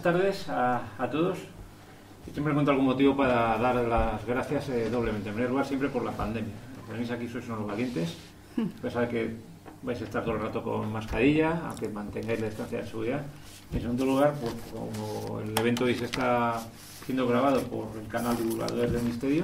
tardes a todos. Siempre encuentro algún motivo para dar las gracias doblemente. En primer lugar, siempre por la pandemia. Los que venís aquí sois unos valientes. A pesar de que vais a estar todo el rato con mascarilla, aunque mantengáis la distancia de seguridad. En segundo lugar, pues, como el evento hoy se está siendo grabado por el canal Divulgadores del Misterio,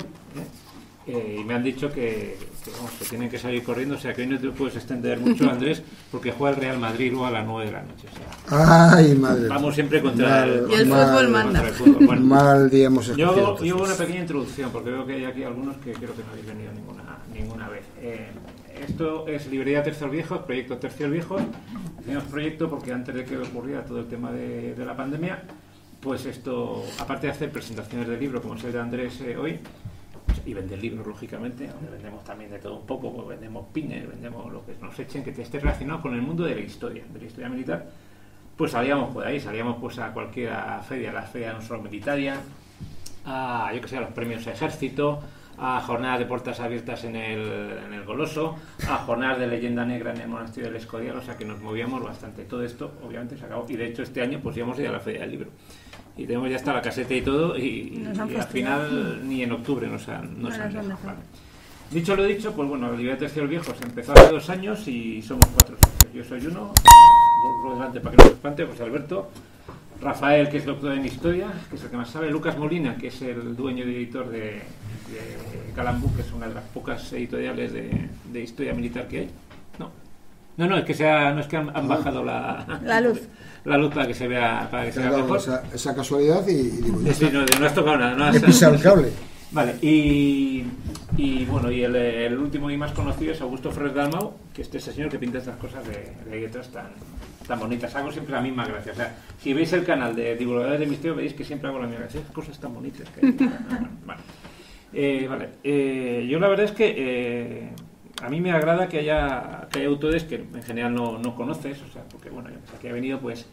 y me han dicho que tienen que salir corriendo, o sea que hoy no te puedes extender mucho, Andrés, porque juega el Real Madrid luego a las 9 de la noche. O sea, ¡ay, madre! Vamos siempre contra y el fútbol manda. Bueno, mal día hemos escogido. yo una pequeña introducción, porque veo que hay aquí algunos que creo que no habéis venido ninguna vez. Esto es Librería Tercios Viejos, proyecto Tercios Viejos. Hicimos proyecto porque antes de que ocurriera todo el tema de la pandemia, pues esto, aparte de hacer presentaciones de libros, como es el de Andrés hoy, y vender libros, lógicamente, donde vendemos también de todo un poco, pues vendemos pines, vendemos lo que nos echen que esté relacionado con el mundo de la historia militar. Pues salíamos por ahí, pues a cualquier feria, a la feria no solo militaria, a yo que sé, a los premios Ejército, a jornadas de puertas abiertas en el Goloso, a jornadas de leyenda negra en el monasterio del Escorial, o sea que nos movíamos bastante. Todo esto obviamente se acabó, y de hecho este año pues íbamos a ir a la feria del libro. Y tenemos ya hasta la caseta y todo, y al final ni en octubre nos han dejado. Vale. Dicho lo dicho, pues bueno, la Librería Tercios Viejos empezó hace 2 años y somos 4 socios. Yo soy uno, por delante para que no se espante, José Alberto, Rafael, que es doctor en Historia, que es el que más sabe, Lucas Molina, que es el dueño y editor de Calambú, que es una de las pocas editoriales de historia militar que hay. No, es que no es que han bajado la luz para que se vea mejor. Esa casualidad y digo, sí, no has tocado nada. No has pisado el cable. Vale, y bueno, y el último y más conocido es Augusto Ferrer Dalmau, que es ese señor que pinta estas cosas de letras tan bonitas. Hago siempre la misma gracia. O sea, si veis el canal de Divulgadores de Misterio, veis que siempre hago la misma gracia. Cosas tan bonitas que hay. Vale. Yo la verdad es que a mí me agrada que haya autores que en general no conoces, o sea, porque bueno, aquí ha venido pues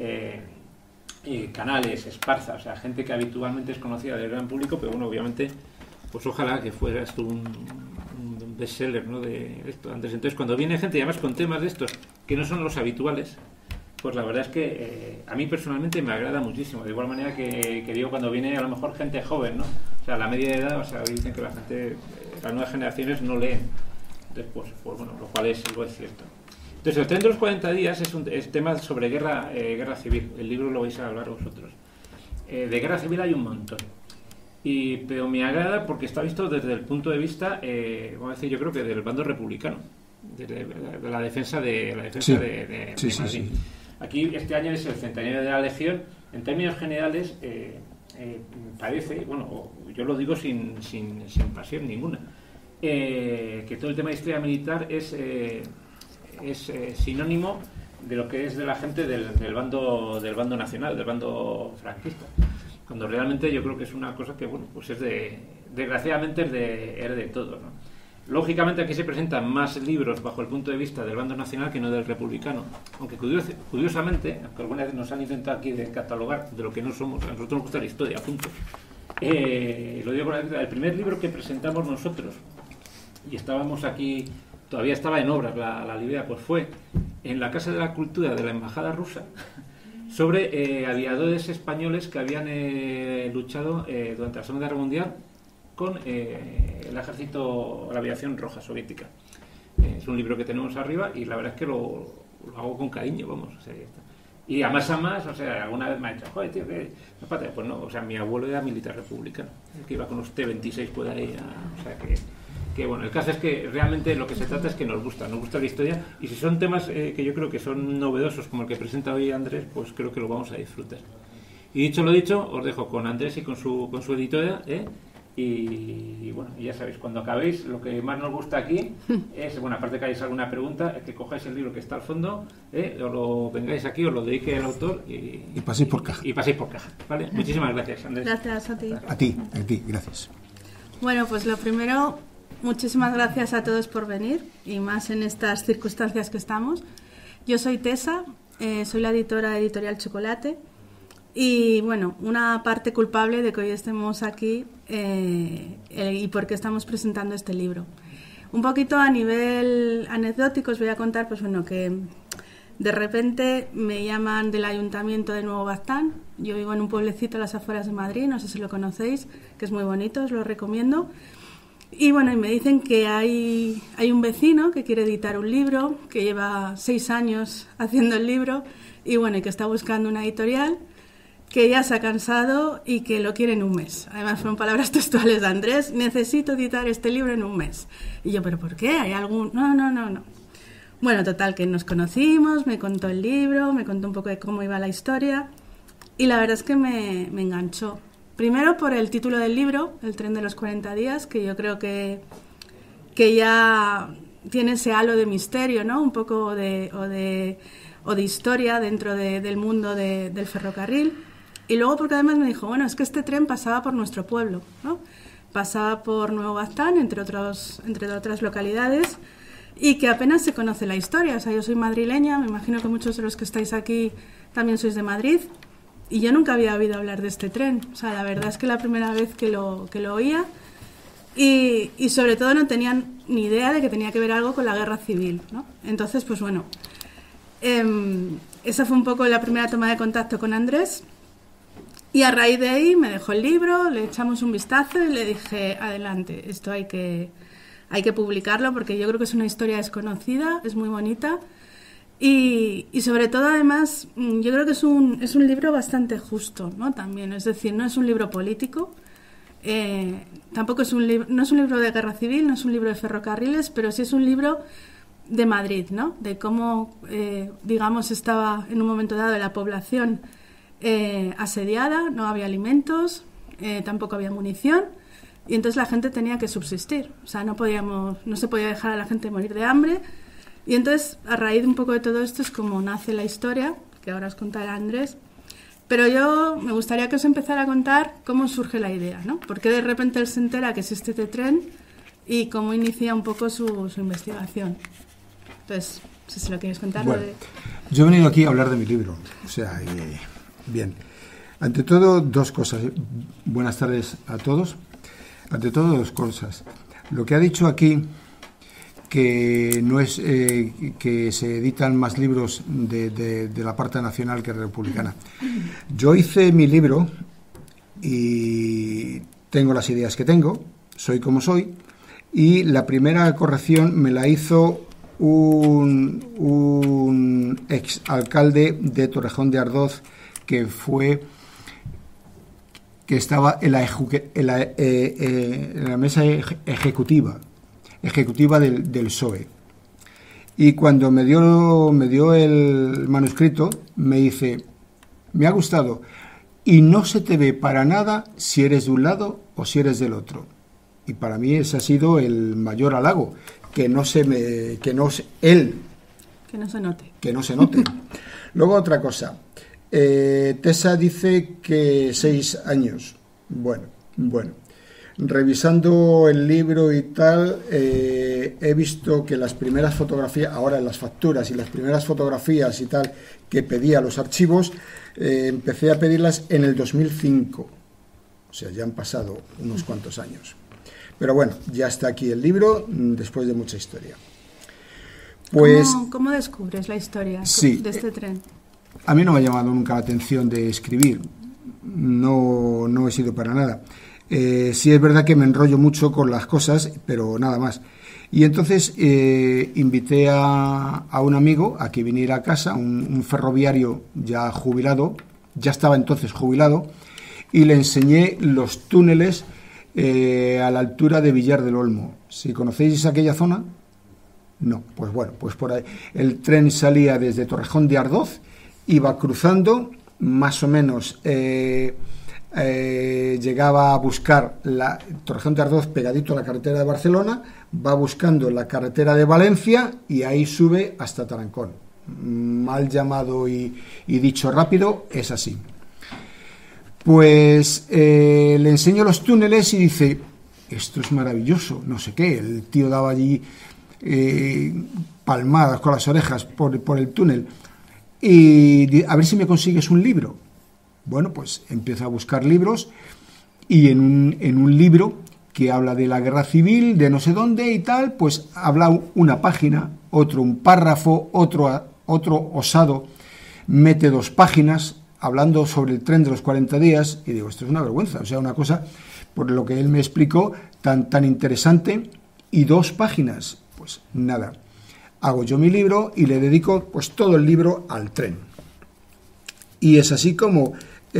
Canales, Esparza, o sea, gente que habitualmente es conocida del gran público, pero bueno, obviamente, pues ojalá que fuera esto un bestseller, ¿no? De esto antes. Entonces, cuando viene gente y además con temas de estos que no son los habituales, pues la verdad es que a mí personalmente me agrada muchísimo. De igual manera que digo, cuando viene a lo mejor gente joven, ¿no? O sea, la media de edad, o sea, dicen que la gente, las nuevas generaciones no leen. Entonces, pues bueno, lo cual es cierto. Entonces, el tren de los 40 días es tema sobre guerra civil. El libro lo vais a hablar vosotros. De guerra civil hay un montón. Pero me agrada porque está visto desde el punto de vista, vamos a decir, yo creo que del bando republicano, de la defensa de Madrid. Sí. Aquí este año es el centenario de la Legión. En términos generales, parece, bueno, yo lo digo sin pasión ninguna, que todo el tema de historia militar es sinónimo de lo que es de la gente del bando nacional, del bando franquista, cuando realmente yo creo que es una cosa que, bueno, pues desgraciadamente es de todos, ¿no? Lógicamente aquí se presentan más libros bajo el punto de vista del bando nacional que no del republicano, aunque curiosamente, aunque alguna vez nos han intentado aquí de catalogar de lo que no somos, a nosotros nos gusta la historia, punto. Lo digo con el primer libro que presentamos nosotros, y estábamos aquí, todavía estaba en obras la librería, pues fue en la Casa de la Cultura de la Embajada Rusa, sobre aviadores españoles que habían luchado durante la Segunda Guerra Mundial con el ejército, la aviación roja soviética. Es un libro que tenemos arriba y la verdad es que lo hago con cariño, vamos, o sea, ya está. Y a más, o sea, alguna vez me ha dicho, joder, tío, que pues no, o sea, mi abuelo era militar republicano, que iba con los T-26 por ahí, o sea que bueno, el caso es que realmente lo que se trata es que nos gusta la historia, y si son temas que yo creo que son novedosos como el que presenta hoy Andrés, pues creo que lo vamos a disfrutar. Y dicho lo dicho, os dejo con Andrés y con su editorial, y bueno, ya sabéis, cuando acabéis, lo que más nos gusta aquí es, bueno, aparte que hagáis alguna pregunta, que cojáis el libro que está al fondo, os lo vengáis aquí, os lo dedique el autor y paséis por caja. ¿Vale? Muchísimas gracias, Andrés. Gracias a ti. A ti, gracias. Bueno, pues lo primero, muchísimas gracias a todos por venir, y más en estas circunstancias que estamos. Yo soy Tessa, soy la editora de Editorial Chocolate, y bueno, una parte culpable de que hoy estemos aquí y por qué estamos presentando este libro. Un poquito a nivel anecdótico os voy a contar, pues bueno, que De repente me llaman del Ayuntamiento de Nuevo Baztán. Yo vivo en un pueblecito a las afueras de Madrid, no sé si lo conocéis, que es muy bonito, os lo recomiendo. Y bueno, y me dicen que hay un vecino que quiere editar un libro, que lleva 6 años haciendo el libro, y bueno, y que está buscando una editorial, que ya se ha cansado y que lo quiere en un mes. Además fueron palabras textuales de Andrés: necesito editar este libro en un mes. Y yo, ¿pero por qué? ¿Hay algún...? No. Bueno, total, que nos conocimos, me contó el libro, me contó un poco de cómo iba la historia, y la verdad es que me enganchó. Primero por el título del libro, El tren de los 40 días, que yo creo que ya tiene ese halo de misterio, ¿no? Un poco de historia dentro del mundo del ferrocarril. Y luego porque además me dijo, bueno, es que este tren pasaba por nuestro pueblo, ¿no? Pasaba por Nuevo Baztán, entre otras localidades, y que apenas se conoce la historia. O sea, yo soy madrileña, me imagino que muchos de los que estáis aquí también sois de Madrid, y yo nunca había oído hablar de este tren. O sea, la verdad es que la primera vez que lo oía, y sobre todo no tenían ni idea de que tenía que ver algo con la guerra civil, ¿no? Entonces, pues bueno, esa fue un poco la primera toma de contacto con Andrés, y a raíz de ahí me dejó el libro, le echamos un vistazo y le dije, adelante, esto hay que publicarlo, porque yo creo que es una historia desconocida, es muy bonita. Y sobre todo, además, yo creo que es un libro bastante justo, ¿no? También, es decir, no es un libro político, tampoco no es un libro de guerra civil, no es un libro de ferrocarriles, pero sí es un libro de Madrid, ¿no? De cómo, digamos, estaba en un momento dado la población asediada, no había alimentos, tampoco había munición, y entonces la gente tenía que subsistir. O sea, no se podía dejar a la gente morir de hambre. Y entonces, a raíz de un poco de todo esto, es como nace la historia, que ahora os contará Andrés. Pero yo me gustaría que os empezara a contar cómo surge la idea, ¿no? Porque de repente él se entera que existe este tren y cómo inicia un poco su investigación. Entonces, si se lo quieres contar. Bueno, yo he venido aquí a hablar de mi libro. O sea, bien. Ante todo, 2 cosas. Buenas tardes a todos. Ante todo, 2 cosas. Lo que ha dicho aquí, que no es que se editan más libros de la parte nacional que republicana. Yo hice mi libro y tengo las ideas que tengo, soy como soy, y la primera corrección me la hizo un ex alcalde de Torrejón de Ardoz que estaba en la mesa ejecutiva del PSOE, y cuando me dio el manuscrito me dice, me ha gustado y no se te ve para nada si eres de un lado o si eres del otro. Y para mí ese ha sido el mayor halago, que no se note. Luego otra cosa, Tessa dice que 6 años. Bueno, revisando el libro y tal, he visto que las primeras fotografías, ahora en las facturas y las primeras fotografías y tal que pedía los archivos, empecé a pedirlas en el 2005. O sea, ya han pasado unos cuantos años. Pero bueno, ya está aquí el libro, después de mucha historia. Pues, ¿Cómo descubres la historia de este tren? A mí no me ha llamado nunca la atención de escribir. No he sido para nada. Sí es verdad que me enrollo mucho con las cosas, pero nada más. Y entonces invité a un amigo a que viniera a casa, un ferroviario ya jubilado, ya estaba entonces jubilado, y le enseñé los túneles a la altura de Villar del Olmo. ¿Si conocéis aquella zona? No, pues bueno, pues por ahí. El tren salía desde Torrejón de Ardoz, iba cruzando, más o menos llegaba a buscar la Torrejón de Ardoz pegadito a la carretera de Barcelona, va buscando la carretera de Valencia y ahí sube hasta Tarancón. Mal llamado y dicho rápido, es así. Pues le enseño los túneles y dice, esto es maravilloso, no sé qué. El tío daba allí palmadas con las orejas por el túnel, y a ver si me consigues un libro. Bueno, pues empiezo a buscar libros, y en un libro que habla de la guerra civil, de no sé dónde y tal, pues habla una página, otro un párrafo, otro otro osado mete 2 páginas hablando sobre el tren de los 40 días, y digo, esto es una vergüenza, o sea, una cosa, por lo que él me explicó, tan interesante, y 2 páginas, pues nada. Hago yo mi libro y le dedico pues todo el libro al tren. Y es así como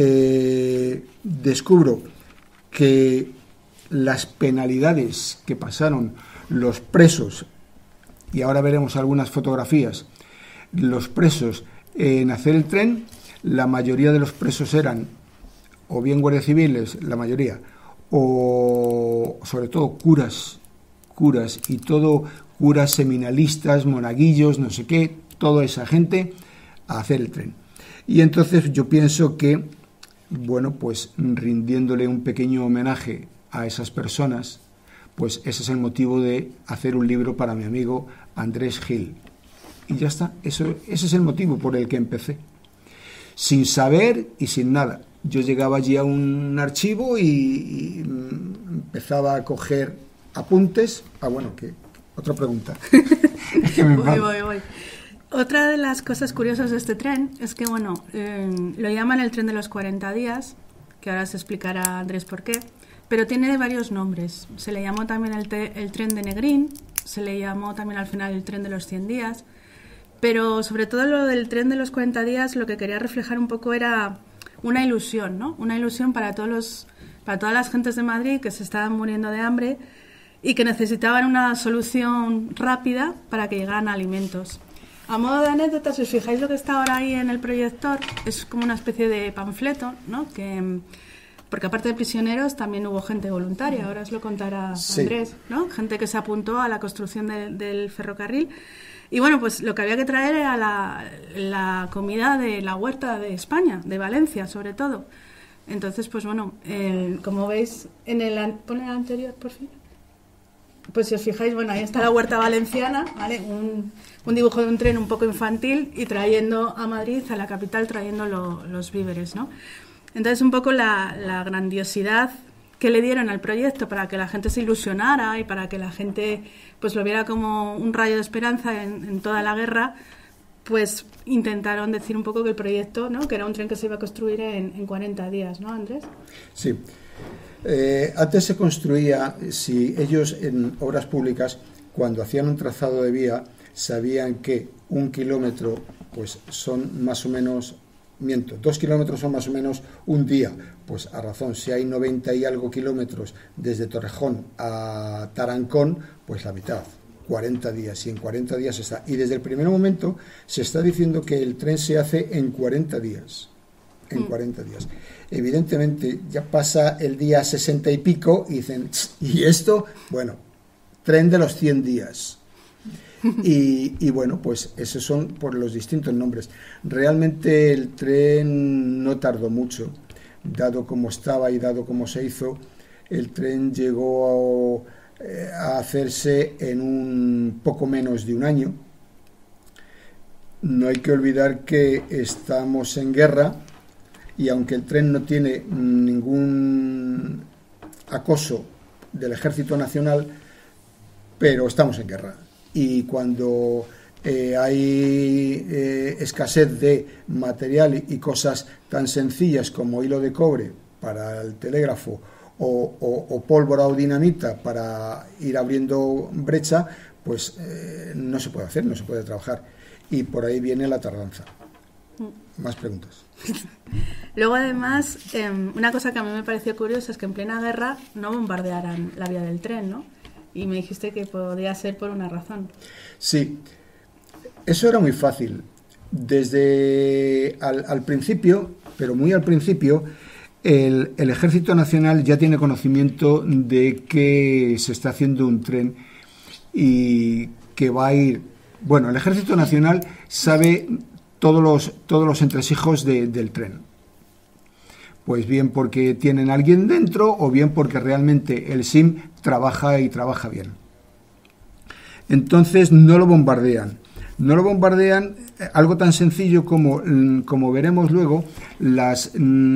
descubro que las penalidades que pasaron los presos, y ahora veremos algunas fotografías, los presos en hacer el tren, la mayoría de los presos eran o bien guardias civiles, la mayoría, o sobre todo curas y todo, curas seminalistas, monaguillos, no sé qué, toda esa gente a hacer el tren. Y entonces yo pienso que, bueno, pues rindiéndole un pequeño homenaje a esas personas, pues ese es el motivo de hacer un libro para mi amigo Andrés Gil. Y ya está, ese es el motivo por el que empecé. Sin saber y sin nada. Yo llegaba allí a un archivo y empezaba a coger apuntes. Bueno, que otra pregunta. Es que voy. Otra de las cosas curiosas de este tren es que, bueno, lo llaman el tren de los 40 días, que ahora se explicará Andrés por qué, pero tiene varios nombres. Se le llamó también el tren de Negrín, se le llamó también al final el tren de los 100 días, pero sobre todo lo del tren de los 40 días lo que quería reflejar un poco era una ilusión, ¿no? Una ilusión para todas las gentes de Madrid que se estaban muriendo de hambre y que necesitaban una solución rápida para que llegaran alimentos. A modo de anécdota, si os fijáis lo que está ahora ahí en el proyector, es como una especie de panfleto, ¿no? Porque aparte de prisioneros también hubo gente voluntaria, ahora os lo contará Andrés, ¿no? Gente que se apuntó a la construcción del ferrocarril. Y bueno, pues lo que había que traer era la comida de la huerta de España, de Valencia sobre todo. Entonces, pues bueno, como veis, pon el anterior, por fin. Pues si os fijáis, bueno, ahí está la huerta valenciana, ¿vale? Un dibujo de un tren un poco infantil y trayendo a Madrid, a la capital, trayendo los víveres, ¿no? Entonces, un poco la grandiosidad que le dieron al proyecto para que la gente se ilusionara y para que la gente pues lo viera como un rayo de esperanza en toda la guerra, pues intentaron decir un poco que el proyecto, ¿no? Que era un tren que se iba a construir en 40 días, ¿no, Andrés? Sí. Antes se construía, si ellos en obras públicas, cuando hacían un trazado de vía, sabían que 1 kilómetro pues son más o menos, 2 kilómetros son más o menos un día, pues a razón, si hay 90 y algo kilómetros desde Torrejón a Tarancón, pues la mitad, 40 días, y en 40 días está. Y desde el primer momento se está diciendo que el tren se hace en 40 días. En 40 días. Evidentemente ya pasa el día 60 y pico y dicen, ¿y esto? Bueno, tren de los 100 días. Y bueno, pues esos son por los distintos nombres. Realmente el tren no tardó mucho, dado como estaba y dado como se hizo. El tren llegó a hacerse en un poco menos de un año. No hay que olvidar que estamos en guerra. Y aunque el tren no tiene ningún acoso del Ejército Nacional, pero estamos en guerra. Y cuando hay escasez de material y cosas tan sencillas como hilo de cobre para el telégrafo o pólvora o dinamita para ir abriendo brecha, pues no se puede hacer, no se puede trabajar. Y por ahí viene la tardanza. Más preguntas. Luego, además, una cosa que a mí me pareció curiosa es que en plena guerra no bombardearan la vía del tren, ¿no? Y me dijiste que podía ser por una razón. Sí, eso era muy fácil. Desde al principio, pero muy al principio, el Ejército Nacional ya tiene conocimiento de que se está haciendo un tren y que va a ir... Bueno, el Ejército Nacional sabe todos los entresijos del tren. Pues bien porque tienen a alguien dentro o bien porque realmente el SIM trabaja y trabaja bien. Entonces no lo bombardean. No lo bombardean, algo tan sencillo como veremos luego, los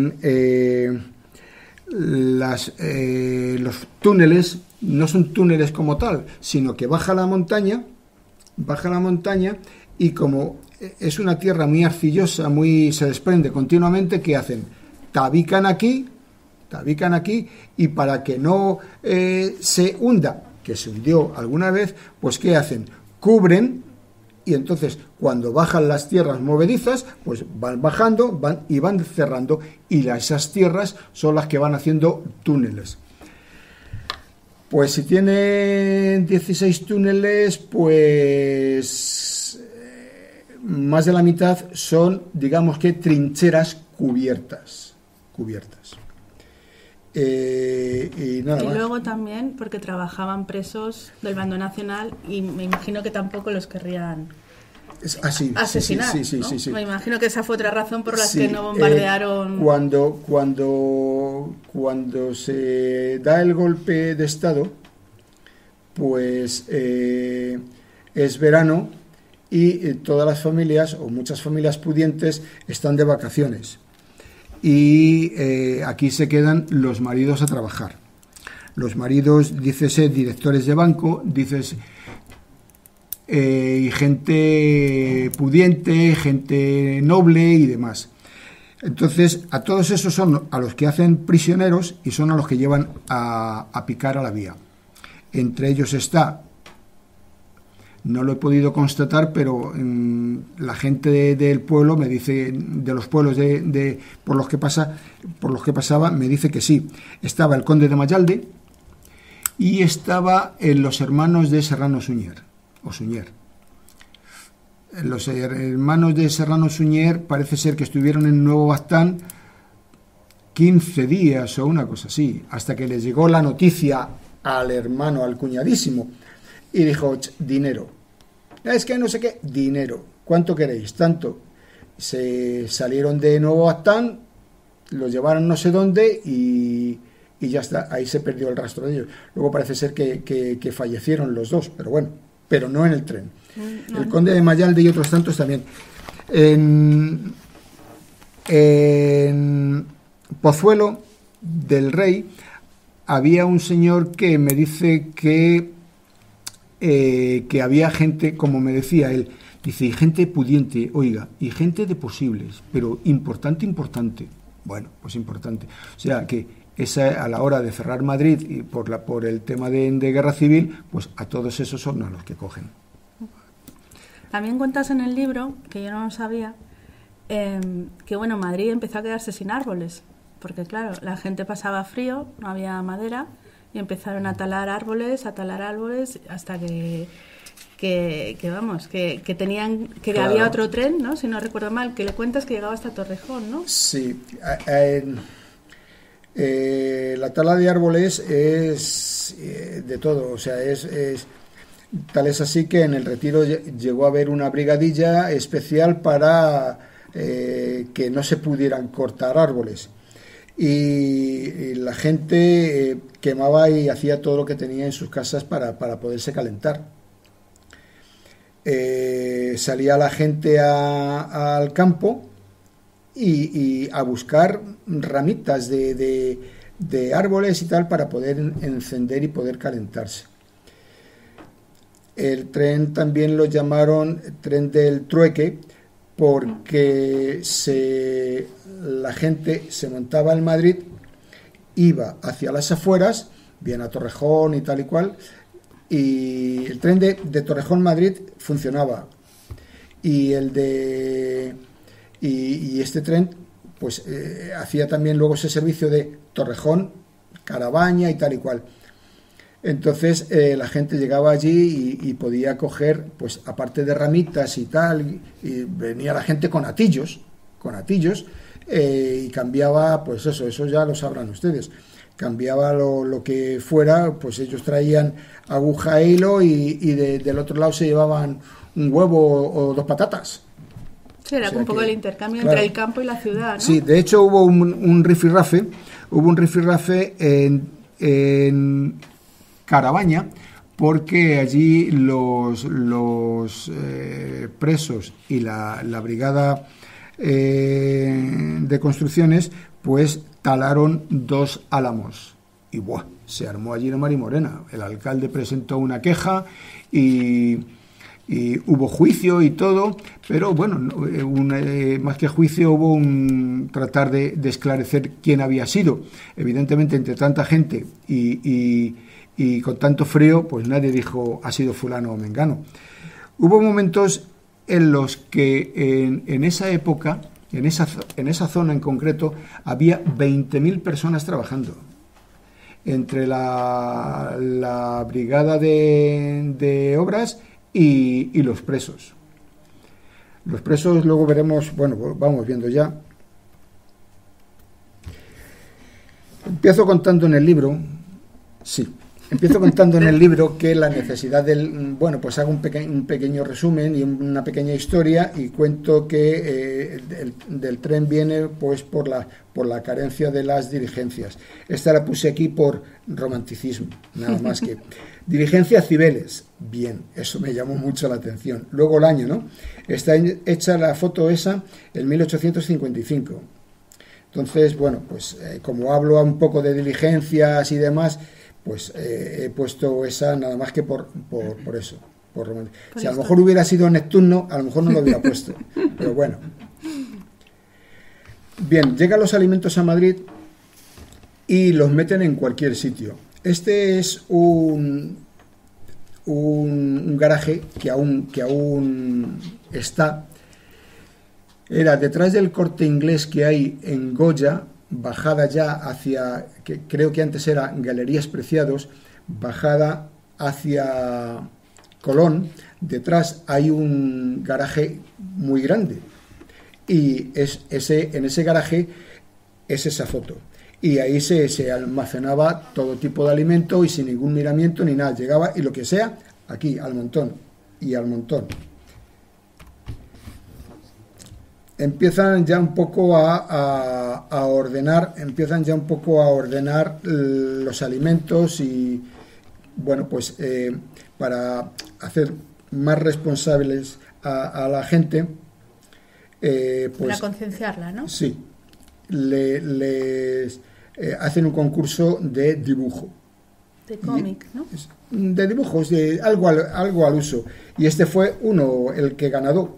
túneles no son túneles como tal, sino que baja la montaña y como es una tierra muy arcillosa, se desprende continuamente. ¿Qué hacen? Tabican aquí, y para que no se hunda, que se hundió alguna vez, pues ¿qué hacen? Cubren, y entonces cuando bajan las tierras movedizas, pues van bajando, van cerrando, y esas tierras son las que van haciendo túneles. Pues si tienen 16 túneles, pues más de la mitad son, digamos que, trincheras cubiertas. Y nada más. Luego también porque trabajaban presos del bando nacional y me imagino que tampoco los querrían asesinar. Sí. Me imagino que esa fue otra razón por la que no bombardearon. Cuando se da el golpe de Estado, pues es verano y todas las familias, o muchas familias pudientes, están de vacaciones. Y aquí se quedan los maridos a trabajar. Los maridos, dícese, directores de banco, dícese, y gente pudiente, gente noble y demás. Entonces, a todos esos son a los que hacen prisioneros y son a los que llevan a picar a la vía. Entre ellos está, no lo he podido constatar, pero la gente del pueblo me dice, de los pueblos por los que pasaba, me dice que sí. Estaba el conde de Mayalde y estaba los hermanos de Serrano Suñer. Los hermanos de Serrano Suñer parece ser que estuvieron en Nuevo Baztán 15 días o una cosa así, hasta que les llegó la noticia al hermano, al cuñadísimo, y dijo: dinero, es que no sé qué, dinero, ¿cuánto queréis? Tanto. Se salieron de Nuevo Baztán, los llevaron no sé dónde y ya está, ahí se perdió el rastro de ellos. Luego parece ser que fallecieron los dos, pero bueno, pero no en el tren. El conde de Mayalde y otros tantos también. En Pozuelo del Rey había un señor que me dice que había gente, como me decía él, dice, y gente pudiente, oiga, y gente de posibles, pero importante. Bueno, pues importante. O sea, que esa, a la hora de cerrar Madrid y por el tema de guerra civil, pues a todos esos son a los que cogen. También cuentas en el libro, que yo no lo sabía, que bueno, Madrid empezó a quedarse sin árboles, porque claro, la gente pasaba frío, no había madera, y empezaron a talar árboles, hasta que tenían, que claro, había otro tren, ¿no? Si no recuerdo mal, que le cuentas que llegaba hasta Torrejón, ¿no? Sí. La tala de árboles es de todo, o sea, tal es así que en el Retiro llegó a haber una brigadilla especial para que no se pudieran cortar árboles. Y la gente quemaba y hacía todo lo que tenía en sus casas para poderse calentar. Salía la gente al campo y a buscar ramitas de árboles y tal para poder encender y poder calentarse. El tren también lo llamaron tren del trueque porque la gente se montaba en Madrid, iba hacia las afueras, bien a Torrejón y tal y cual, y el tren de Torrejón-Madrid funcionaba, y este tren pues hacía también luego ese servicio de Torrejón, Carabaña y tal y cual. Entonces la gente llegaba allí y podía coger, pues aparte de ramitas y tal, y venía la gente con atillos, y cambiaba, pues eso ya lo sabrán ustedes, cambiaba lo que fuera, pues ellos traían aguja e hilo y del otro lado se llevaban un huevo o 2 patatas. Sí, era un poco el intercambio, claro, entre el campo y la ciudad, ¿no? Sí, de hecho hubo un rifirrafe en Carabaña, porque allí los presos y la brigada de construcciones pues talaron 2 álamos y se armó allí la marimorena. El alcalde presentó una queja y y hubo juicio y todo, pero bueno, más que juicio hubo un tratar de esclarecer quién había sido. Evidentemente, entre tanta gente y con tanto frío, pues nadie dijo ha sido fulano o mengano. Hubo momentos en los que en esa época, en esa zona en concreto, había 20.000 personas trabajando. Entre la brigada de obras y los presos. Los presos luego veremos, bueno, vamos viendo ya. Empiezo contando en el libro, que la necesidad bueno, pues hago un pequeño resumen y una pequeña historia y cuento que del tren viene pues por la carencia de las diligencias. Esta la puse aquí por romanticismo, nada más que. Diligencias Cibeles, bien, eso me llamó mucho la atención. Luego el año, ¿no? Está hecha la foto esa en 1855. Entonces, bueno, pues como hablo un poco de diligencias y demás, pues he puesto esa nada más que por eso. Si a lo mejor hubiera sido Neptuno, a lo mejor no lo hubiera puesto. Pero bueno. Bien, llegan los alimentos a Madrid y los meten en cualquier sitio. Este es un garaje que aún está. Era detrás del Corte Inglés que hay en Goya, bajada ya hacia, que creo que antes era Galerías Preciados, bajada hacia Colón. Detrás hay un garaje muy grande y en ese garaje es esa foto. Y ahí se almacenaba todo tipo de alimento y sin ningún miramiento ni nada. Llegaba y lo que sea, aquí, al montón. Y al montón. Empiezan ya un poco a ordenar los alimentos y, bueno, pues para hacer más responsables a la gente. Pues, para concienciarla, ¿no? Sí. Les hacen un concurso de dibujo. De cómic, ¿no? De dibujos, de algo al uso. Y este fue el que ganó.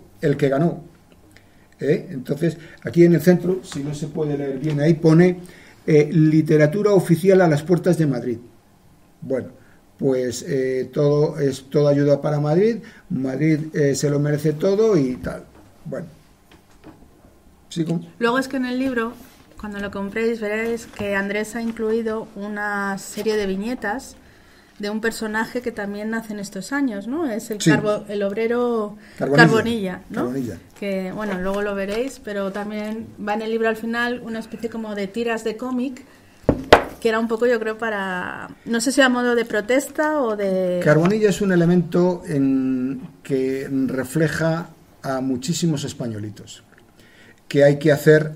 Entonces, aquí en el centro, si no se puede leer bien, ahí pone literatura oficial a las puertas de Madrid. Bueno, pues todo ayuda para Madrid. Madrid se lo merece todo y tal. Bueno. ¿Sigo? Luego es que en el libro, cuando lo compréis, veréis que Andrés ha incluido una serie de viñetas de un personaje que también nace en estos años, ¿no? Es el obrero Carbonilla, ¿no? Carbonilla. Que, bueno, luego lo veréis, pero también va en el libro al final una especie como de tiras de cómic, que era un poco, yo creo, para, no sé si a modo de protesta o de... Carbonilla es un elemento que refleja a muchísimos españolitos. Que hay que hacer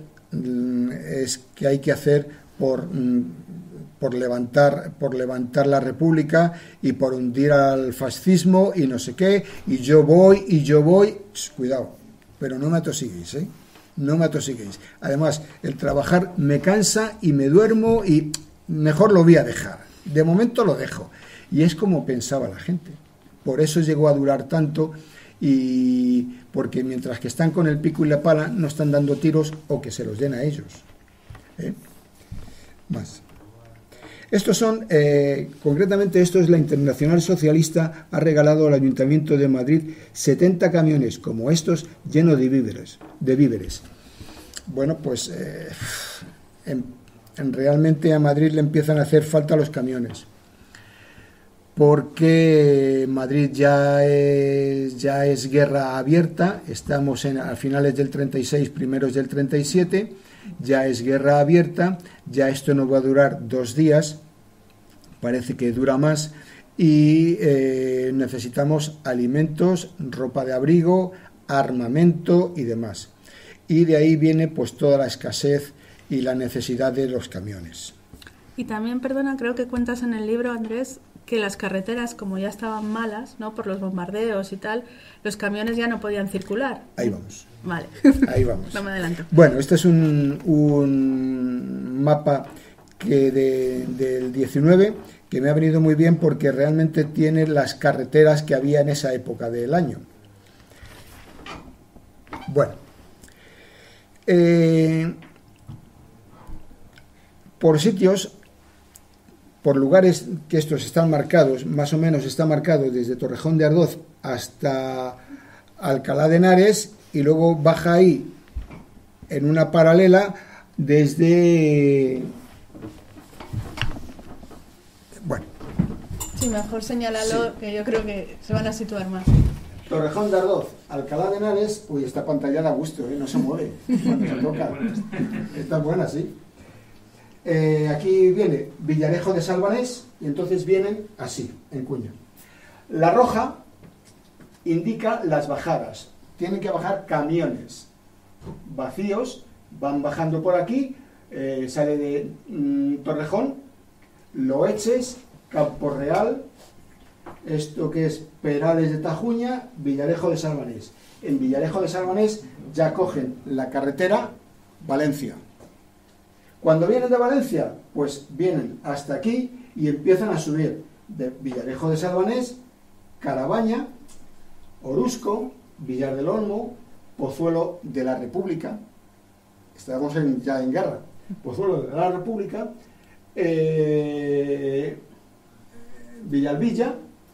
por levantar la República y por hundir al fascismo y no sé qué, y yo voy, cuidado, pero no me atosiguéis, no me atosiguéis. Además, el trabajar me cansa y me duermo y mejor lo voy a dejar. De momento lo dejo. Y es como pensaba la gente. Por eso llegó a durar tanto. Y porque mientras que están con el pico y la pala no están dando tiros o que se los den a ellos. Más. Estos son, concretamente esto es la Internacional Socialista, ha regalado al Ayuntamiento de Madrid 70 camiones como estos llenos de víveres. Bueno, pues realmente a Madrid le empiezan a hacer falta los camiones. Porque Madrid ya es guerra abierta, estamos a finales del 36, primeros del 37, ya es guerra abierta, ya esto no va a durar 2 días, parece que dura más, y necesitamos alimentos, ropa de abrigo, armamento y demás. Y de ahí viene pues toda la escasez y la necesidad de los camiones. Y también, perdona, creo que cuentas en el libro, Andrés, que las carreteras, como ya estaban malas, ¿no?, por los bombardeos y tal, los camiones ya no podían circular. Ahí vamos. Vale. Ahí vamos. No me adelanto. Bueno, este es un mapa del 19, que me ha venido muy bien porque realmente tiene las carreteras que había en esa época del año. Bueno, por sitios, por lugares que estos están marcados, más o menos está marcado desde Torrejón de Ardoz hasta Alcalá de Henares, y luego baja ahí en una paralela desde... Bueno. Sí, mejor señálalo, sí, que yo creo que se van a situar más. Torrejón de Ardoz, Alcalá de Henares... Uy, esta pantalla da gusto, no se mueve cuando se toca. Está buena, sí. Aquí viene Villarejo de Salvanés, y entonces vienen así, en cuña. La roja indica las bajadas. Tienen que bajar camiones vacíos, van bajando por aquí, sale de Torrejón, Loeches, Campo Real, esto que es Perales de Tajuña, Villarejo de Salvanés. En Villarejo de Salvanés ya cogen la carretera Valencia. Cuando vienen de Valencia, pues vienen hasta aquí y empiezan a subir de Villarejo de Salvanés, Carabaña, Orusco, Villar del Olmo, Pozuelo de la República, estamos ya en guerra, Pozuelo de la República, Villalvilla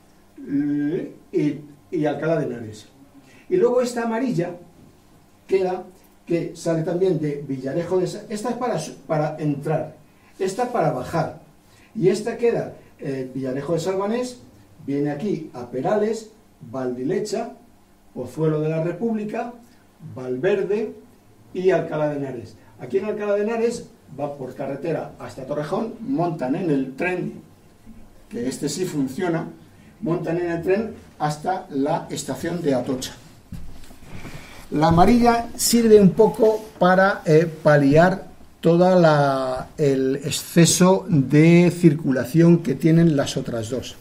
y Alcalá de Henares. Y luego esta amarilla queda, que sale también de Villarejo de Salvanés. Esta es para entrar, esta para bajar, y esta queda Villarejo de Salvanés, viene aquí a Perales, Valdilecha, Pozuelo de la República, Valverde y Alcalá de Henares. Aquí en Alcalá de Henares va por carretera hasta Torrejón, montan en el tren, que este sí funciona, montan en el tren hasta la estación de Atocha. La amarilla sirve un poco para paliar todo el exceso de circulación que tienen las otras dos.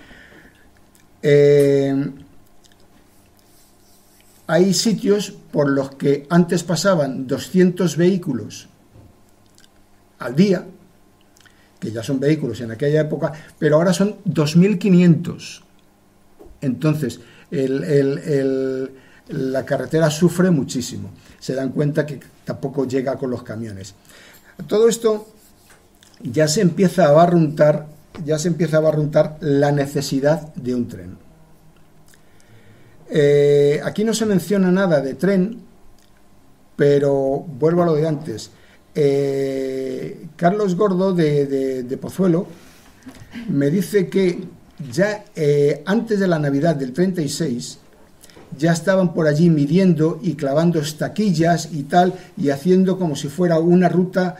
Hay sitios por los que antes pasaban 200 vehículos al día, que ya son vehículos en aquella época, pero ahora son 2.500. Entonces, la carretera sufre muchísimo. Se dan cuenta que tampoco llega con los camiones. Todo esto ya se empieza a barruntar la necesidad de un tren. Aquí no se menciona nada de tren, pero vuelvo a lo de antes. Carlos Gordo de Pozuelo me dice que ya antes de la Navidad del 36 ya estaban por allí midiendo y clavando estaquillas y tal, y haciendo como si fuera una ruta.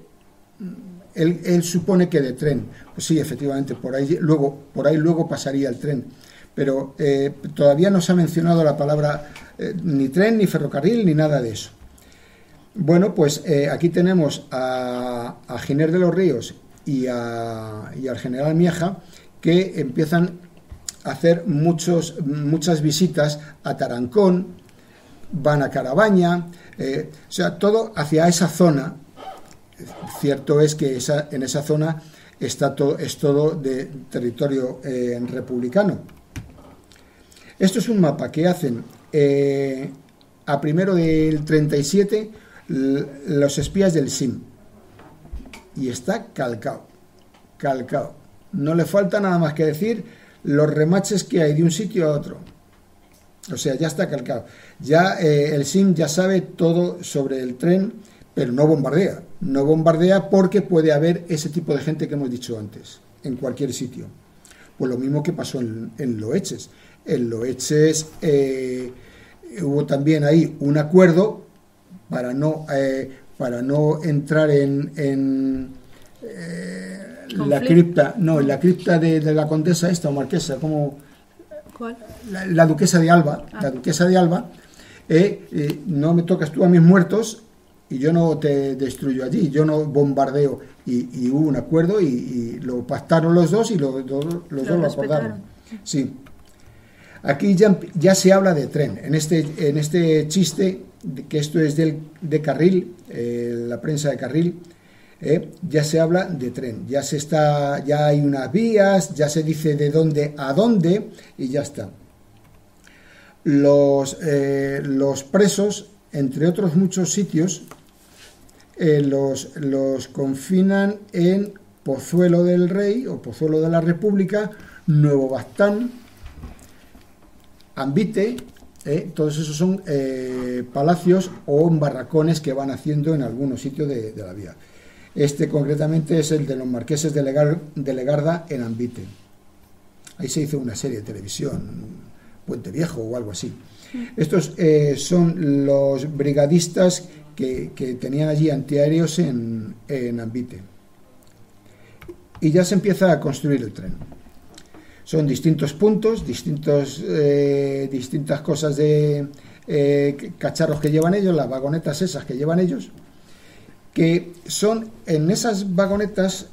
Él supone que de tren. Pues sí, efectivamente, por ahí luego pasaría el tren. Pero todavía no se ha mencionado la palabra ni tren, ni ferrocarril, ni nada de eso. Bueno, pues aquí tenemos a Giner de los Ríos y al general Miaja, que empiezan a hacer muchas visitas a Tarancón, van a Carabaña, o sea, todo hacia esa zona. Cierto es que en esa zona es todo de territorio republicano. Esto es un mapa que hacen a primero del 37 los espías del SIM, y está calcado. No le falta nada más que decir los remaches que hay de un sitio a otro. O sea, ya está calcado. Ya el SIM ya sabe todo sobre el tren, pero no bombardea. No bombardea porque puede haber ese tipo de gente que hemos dicho antes, en cualquier sitio. Pues lo mismo que pasó en Loeches. En Loeches hubo también ahí un acuerdo para no entrar en la cripta, en la cripta de la condesa esta o marquesa, como ¿cuál? La duquesa de Alba, la duquesa de Alba, no me tocas tú a mis muertos y yo no te destruyo allí, yo no bombardeo, y hubo un acuerdo y lo pactaron los dos y los dos lo acordaron. Sí. Aquí ya se habla de tren. En este chiste, que esto es de Carril, la prensa de Carril, ya se habla de tren, ya hay unas vías, ya se dice de dónde a dónde y ya está. Los presos, entre otros muchos sitios, los confinan en Pozuelo del Rey o Pozuelo de la República, Nuevo Baztán, Ambite, todos esos son palacios o barracones que van haciendo en algunos sitios de la vía. Este concretamente es el de los marqueses de Legarda en Ambite. Ahí se hizo una serie de televisión, Puente Viejo o algo así. Estos son los brigadistas que tenían allí antiaéreos en Ambite. Y ya se empieza a construir el tren. Son distintos puntos, distintas cosas de cacharros que llevan ellos, las vagonetas esas que llevan ellos, que son en esas vagonetas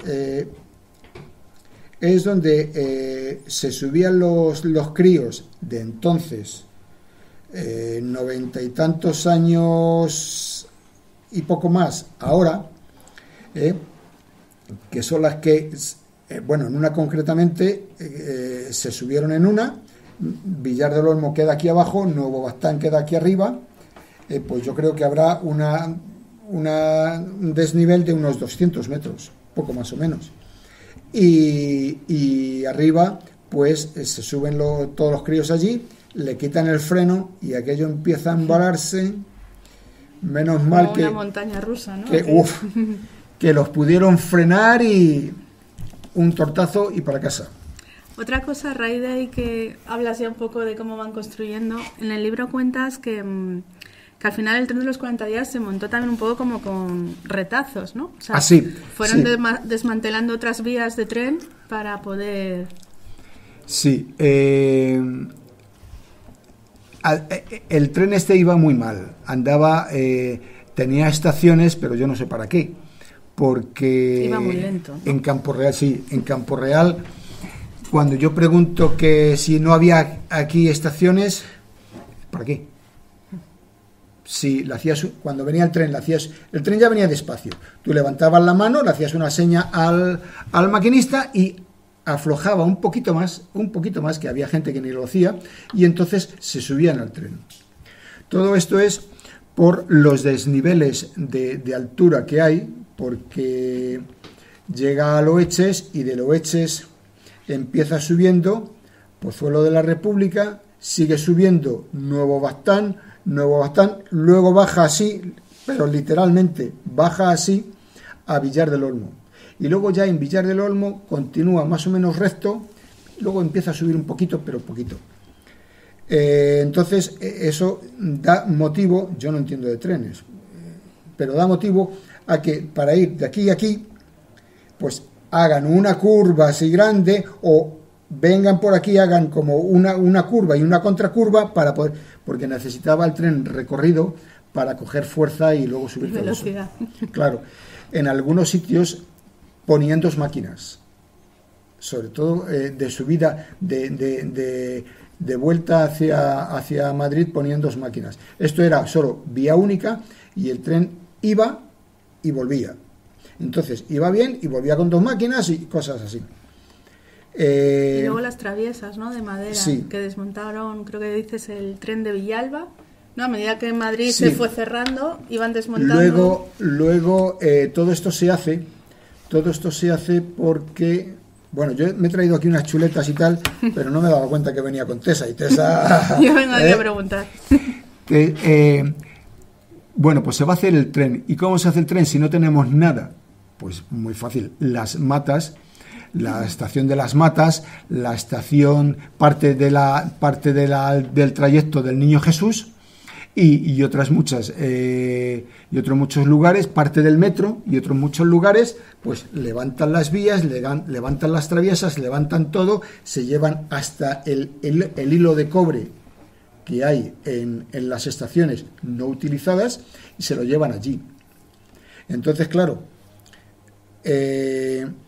es donde se subían los críos de entonces, 90 y tantos años y poco más ahora, que son las que, bueno, en una concretamente se subieron en una, Villar del Olmo queda aquí abajo, Nuevo Baztán queda aquí arriba, pues yo creo que habrá un desnivel de unos 200 metros, poco más o menos. Y arriba, pues se suben todos los críos allí, le quitan el freno y aquello empieza a embalarse. Menos mal que... una montaña rusa, ¿no? Que los pudieron frenar y un tortazo y para casa. Otra cosa, a raíz de ahí que hablas ya un poco de cómo van construyendo, en el libro cuentas que al final el tren de los 40 días se montó también un poco como con retazos, ¿no? O sea, fueron desmantelando otras vías de tren para poder... Sí, el tren este iba muy mal, andaba, tenía estaciones, pero yo no sé para qué, porque iba muy lento, ¿no? En Campo Real, cuando yo pregunto que si no había aquí estaciones, ¿para qué? Si la hacías, cuando venía el tren ya venía despacio, tú levantabas la mano, le hacías una seña al maquinista y aflojaba un poquito más, que había gente que ni lo hacía, y entonces se subían al tren. Todo esto es por los desniveles de altura que hay, porque llega a Loeches y de Loeches empieza subiendo Pozuelo de la República, sigue subiendo Nuevo Baztán, luego baja así, pero literalmente baja así a Villar del Olmo. Y luego ya en Villar del Olmo continúa más o menos recto, luego empieza a subir un poquito, pero poquito. Entonces eso da motivo, yo no entiendo de trenes, pero da motivo a que para ir de aquí a aquí, pues hagan una curva así grande o vengan por aquí, hagan como una curva y una contracurva para poder, porque necesitaba el tren recorrido para coger fuerza y luego subir velocidad. Claro, en algunos sitios ponían 2 máquinas, sobre todo de subida de vuelta hacia Madrid ponían 2 máquinas. Esto era solo vía única y el tren iba y volvía. Entonces iba bien y volvía con 2 máquinas y cosas así. Y luego las traviesas, ¿no?, de madera, sí, que desmontaron, creo que dices, el tren de Villalba, ¿no? A medida que Madrid se fue cerrando, iban desmontando. Luego todo esto se hace porque, bueno, yo me he traído aquí unas chuletas y tal, pero no me he dado cuenta que venía con Tesa, y Tesa... Yo vengo aquí a preguntar. Bueno, pues se va a hacer el tren. ¿Y cómo se hace el tren si no tenemos nada? Pues muy fácil, las matas, la estación de las matas, la estación, parte del trayecto del Niño Jesús y otras muchas, y otros muchos lugares, parte del metro y otros muchos lugares, pues levantan las vías, levantan las traviesas, levantan todo, se llevan hasta el hilo de cobre que hay en las estaciones no utilizadas y se lo llevan allí. Entonces, claro, el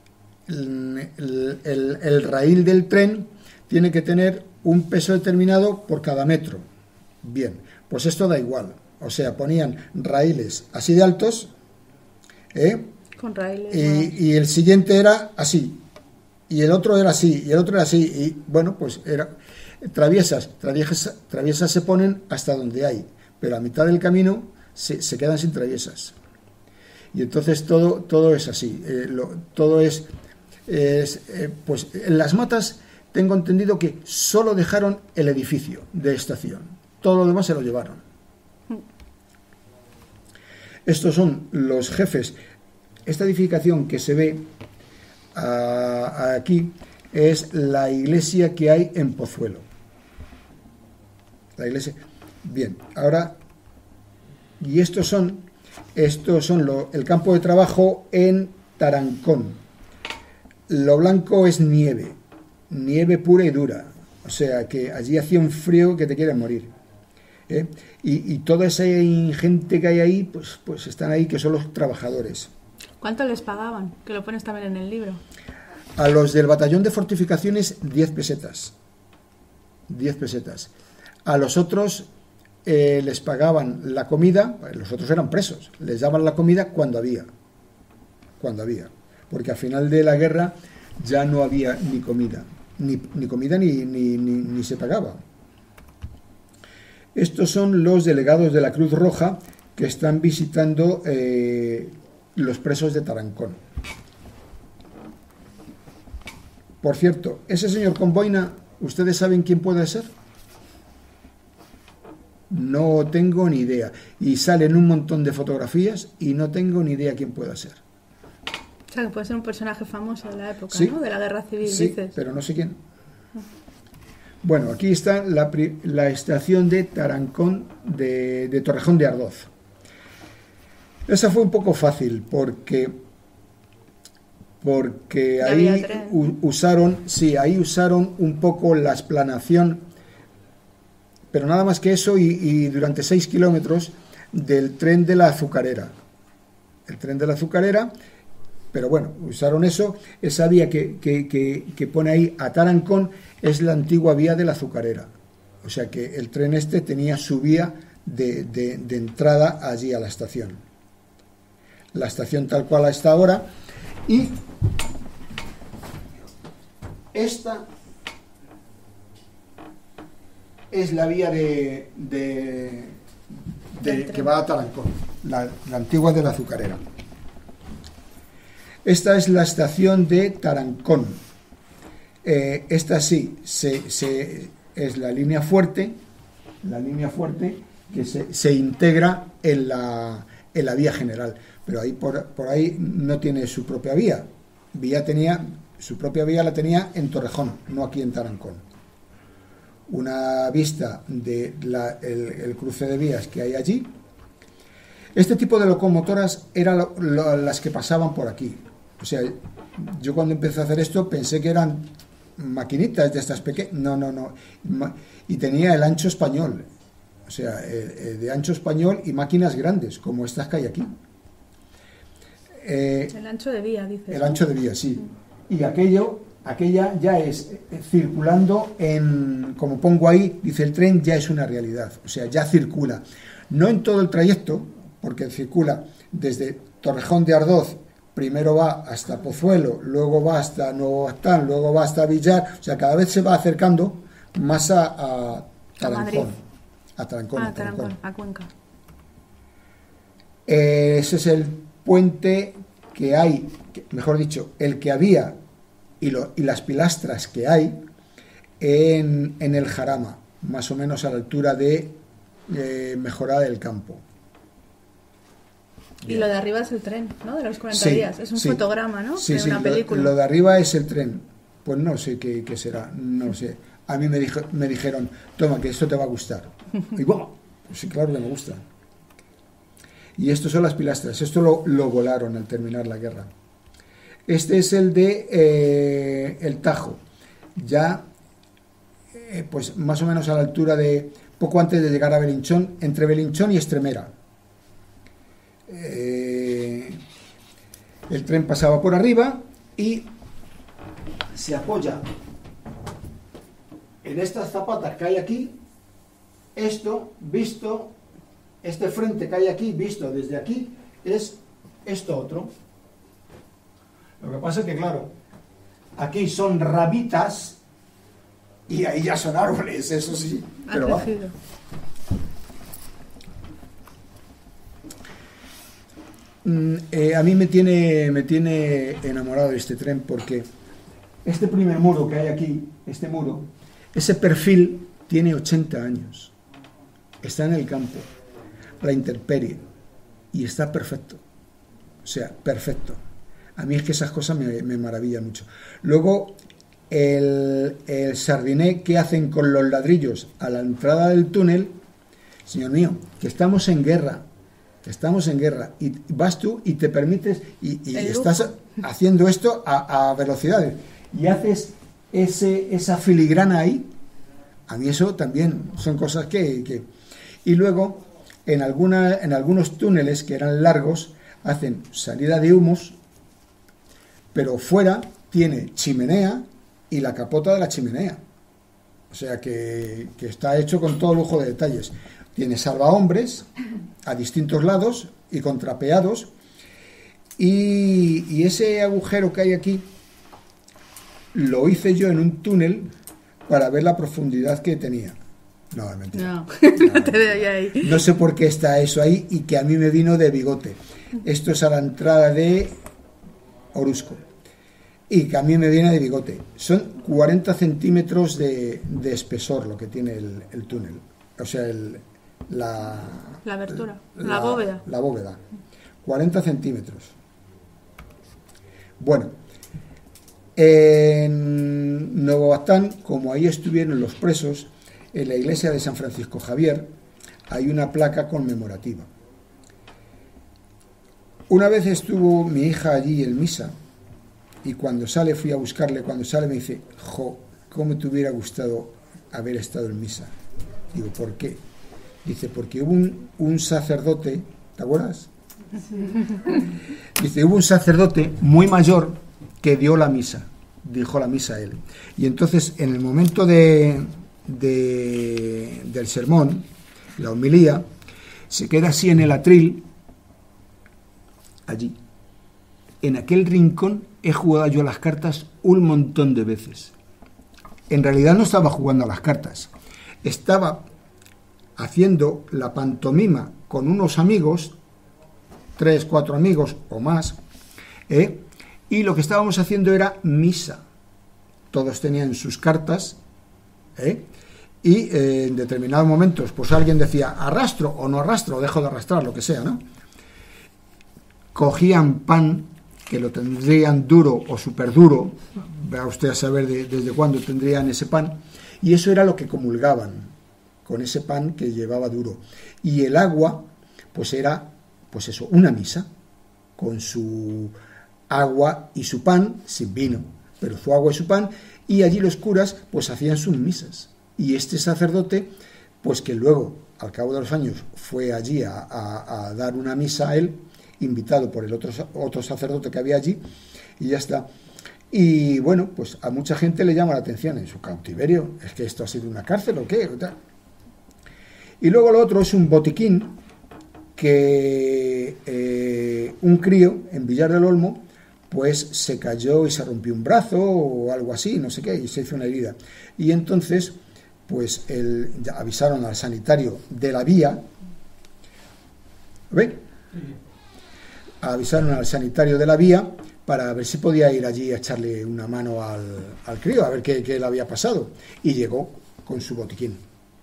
raíl del tren tiene que tener un peso determinado por cada metro. Bien, pues esto da igual. O sea, ponían raíles así de altos, Con raíles. Y el siguiente era así, y el otro era así, y el otro era así, y bueno, pues era traviesas se ponen hasta donde hay, pero a mitad del camino se quedan sin traviesas. Y entonces todo es así, todo es pues en las matas tengo entendido que solo dejaron el edificio de estación, todo lo demás se lo llevaron. Estos son los jefes. Esta edificación que se ve aquí es la iglesia que hay en Pozuelo. La iglesia. Bien, ahora, y estos son el campo de trabajo en Tarancón. Lo blanco es nieve pura y dura, o sea que allí hacía un frío que te quieres morir. Y toda esa gente que hay ahí, pues están ahí, que son los trabajadores. ¿Cuánto les pagaban? Que lo pones también en el libro. A los del batallón de fortificaciones 10 pesetas. 10 pesetas. A los otros les pagaban la comida, los otros eran presos, les daban la comida cuando había, porque al final de la guerra ya no había ni comida, ni se pagaba. Estos son los delegados de la Cruz Roja que están visitando los presos de Tarancón. Por cierto, ese señor con boina, ¿ustedes saben quién puede ser? No tengo ni idea. Y salen un montón de fotografías y no tengo ni idea quién pueda ser. O sea, que puede ser un personaje famoso de la época, Sí, ¿no? De la Guerra Civil, sí, dices. pero no sé quién. Bueno, aquí está la estación de Tarancón de Torrejón de Ardoz. Esa fue un poco fácil porque ahí usaron un poco la explanación, pero nada más que eso, y durante 6 kilómetros del tren de la Azucarera. El tren de la Azucarera, pero bueno, usaron eso. Esa vía que pone ahí a Tarancón es la antigua vía de la Azucarera. O sea que el tren este tenía su vía de entrada allí a la estación. La estación tal cual está ahora. Y esta es la vía que va a Tarancón, la antigua de la Azucarera. Esta es la estación de Tarancón. Esta sí es la línea fuerte que se integra en la vía general, pero ahí por ahí no tiene su propia vía. Su propia vía la tenía en Torrejón, no aquí en Tarancón. Una vista de el cruce de vías que hay allí. Este tipo de locomotoras eran las que pasaban por aquí. O sea, yo cuando empecé a hacer esto pensé que eran maquinitas de estas pequeñas. No. Y tenía el ancho español. O sea, de ancho español y máquinas grandes, como estas que hay aquí. El ancho de vía, dices. El ancho de vía, sí. Y aquella ya es circulando como pongo ahí, dice el tren, ya es una realidad. O sea, ya circula. No en todo el trayecto, porque circula desde Torrejón de Ardoz, primero va hasta Pozuelo, luego va hasta Nuevo Bastán, luego va hasta Villar. O sea, cada vez se va acercando más a Tarancón. A Tarancón. A Cuenca. Ese es el puente que hay, mejor dicho, el que había y las pilastras que hay en el Jarama, más o menos a la altura de Mejorada del Campo. Y lo de arriba es el tren, ¿no? De los 40 días. Es un fotograma, ¿no? Sí, de una película. Lo de arriba es el tren. Pues no sé qué será, no sé. A mí me dijeron, toma, que esto te va a gustar. Y bueno, pues sí, claro que me gusta. Y estos son las pilastras. Esto lo volaron al terminar la guerra. Este es el de el Tajo. Ya, pues más o menos a la altura de, poco antes de llegar a Belinchón, entre Belinchón y Estremera. El tren pasaba por arriba y se apoya en estas zapatas que hay aquí. Esto visto, este frente que hay aquí visto desde aquí, es esto otro. Lo que pasa es que, claro, aquí son ramitas y ahí ya son árboles, eso sí. Pero va. A mí me tiene enamorado de este tren porque este primer muro que hay aquí, este muro, ese perfil tiene 80 años. Está en el campo, a la intemperie, y está perfecto. O sea, perfecto. A mí es que esas cosas me maravillan mucho. Luego, el sardiné que hacen con los ladrillos a la entrada del túnel, señor mío, que estamos en guerra, y vas tú y te permites, y estás haciendo esto a velocidades, y haces esa filigrana ahí. A mí eso también son cosas que... Y luego, en algunos túneles que eran largos, hacen salida de humos, pero fuera tiene chimenea y la capota de la chimenea. O sea que está hecho con todo lujo de detalles. Tiene salvahombres a distintos lados y contrapeados. Y ese agujero que hay aquí lo hice yo en un túnel para ver la profundidad que tenía. No, es mentira. No te doy ahí. No sé por qué está eso ahí y que a mí me vino de Bigote. Esto es a la entrada de Orusco. Y que a mí me viene de Bigote. Son 40 centímetros de espesor lo que tiene el túnel. O sea, la abertura, la bóveda. La bóveda. 40 centímetros. Bueno, en Nuevo Baztán, como ahí estuvieron los presos, en la iglesia de San Francisco Javier hay una placa conmemorativa. Una vez estuvo mi hija allí en misa y cuando sale, fui a buscarle, cuando sale me dice, jo, ¿cómo te hubiera gustado haber estado en misa? Digo, ¿por qué? Dice, porque hubo un sacerdote, ¿te acuerdas? Dice, hubo un sacerdote muy mayor que dio la misa, dijo la misa a él. Y entonces, en el momento del sermón, la homilía, se queda así en el atril, allí. En aquel rincón he jugado yo a las cartas un montón de veces. En realidad no estaba jugando a las cartas, estaba haciendo la pantomima con unos amigos, 3, 4 amigos o más, y lo que estábamos haciendo era misa. Todos tenían sus cartas, y en determinados momentos pues alguien decía arrastro o no arrastro, o dejo de arrastrar, lo que sea, ¿no? Cogían pan, que lo tendrían duro o súper duro, va usted a saber desde cuándo tendrían ese pan, y eso era lo que comulgaban, con ese pan que llevaba duro. Y el agua, pues era, pues eso, una misa, con su agua y su pan, sin vino, pero su agua y su pan, y allí los curas, pues hacían sus misas. Y este sacerdote, pues que luego, al cabo de los años, fue allí a dar una misa a él, invitado por el otro sacerdote que había allí, y ya está. Y bueno, pues a mucha gente le llama la atención en su cautiverio, es que esto ha sido una cárcel o qué, o tal. Y luego lo otro es un botiquín que un crío en Villar del Olmo pues se cayó y se rompió un brazo o algo así, no sé qué, y se hizo una herida. Y entonces pues ya avisaron al sanitario de la vía, ¿ven? Avisaron al sanitario de la vía para ver si podía ir allí a echarle una mano al crío, a ver qué le había pasado. Y llegó con su botiquín.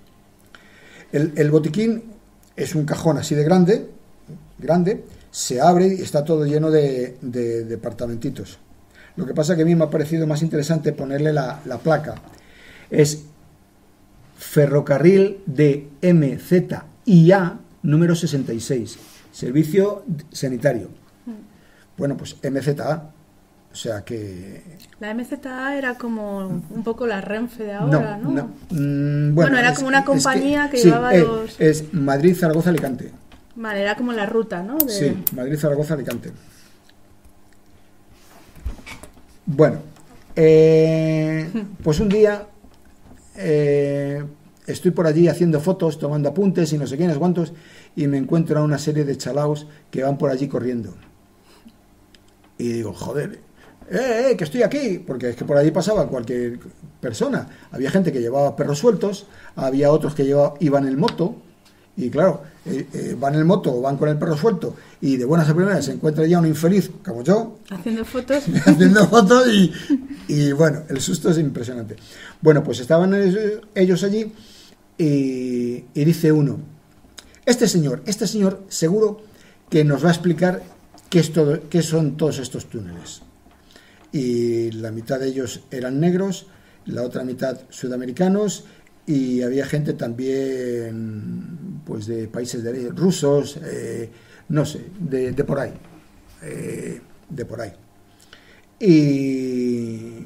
El botiquín es un cajón así de grande, se abre y está todo lleno de departamentitos. Lo que pasa que a mí me ha parecido más interesante ponerle la placa. Es Ferrocarril de MZIA número 66, Servicio Sanitario. Bueno, pues MZA, o sea que... La MZA era como un poco la Renfe de ahora, ¿no? Bueno, era como una compañía que llevaba los... Es Madrid, Zaragoza, Alicante. Vale, era como la ruta, ¿no? Sí, Madrid, Zaragoza, Alicante. Bueno, pues un día estoy por allí haciendo fotos, tomando apuntes y no sé quiénes cuántos, y me encuentro a una serie de chalaos que van por allí corriendo. Y digo, joder, que estoy aquí, porque es que por allí pasaba cualquier persona. Había gente que llevaba perros sueltos, había otros que iban en moto, y claro, van en moto o van con el perro suelto, y de buenas a primeras se encuentra ya un infeliz como yo, haciendo fotos, y bueno, el susto es impresionante. Bueno, pues estaban ellos allí, y dice uno, este señor seguro que nos va a explicar qué son todos estos túneles. Y la mitad de ellos eran negros, la otra mitad sudamericanos, y había gente también pues de países rusos, no sé, de por ahí, y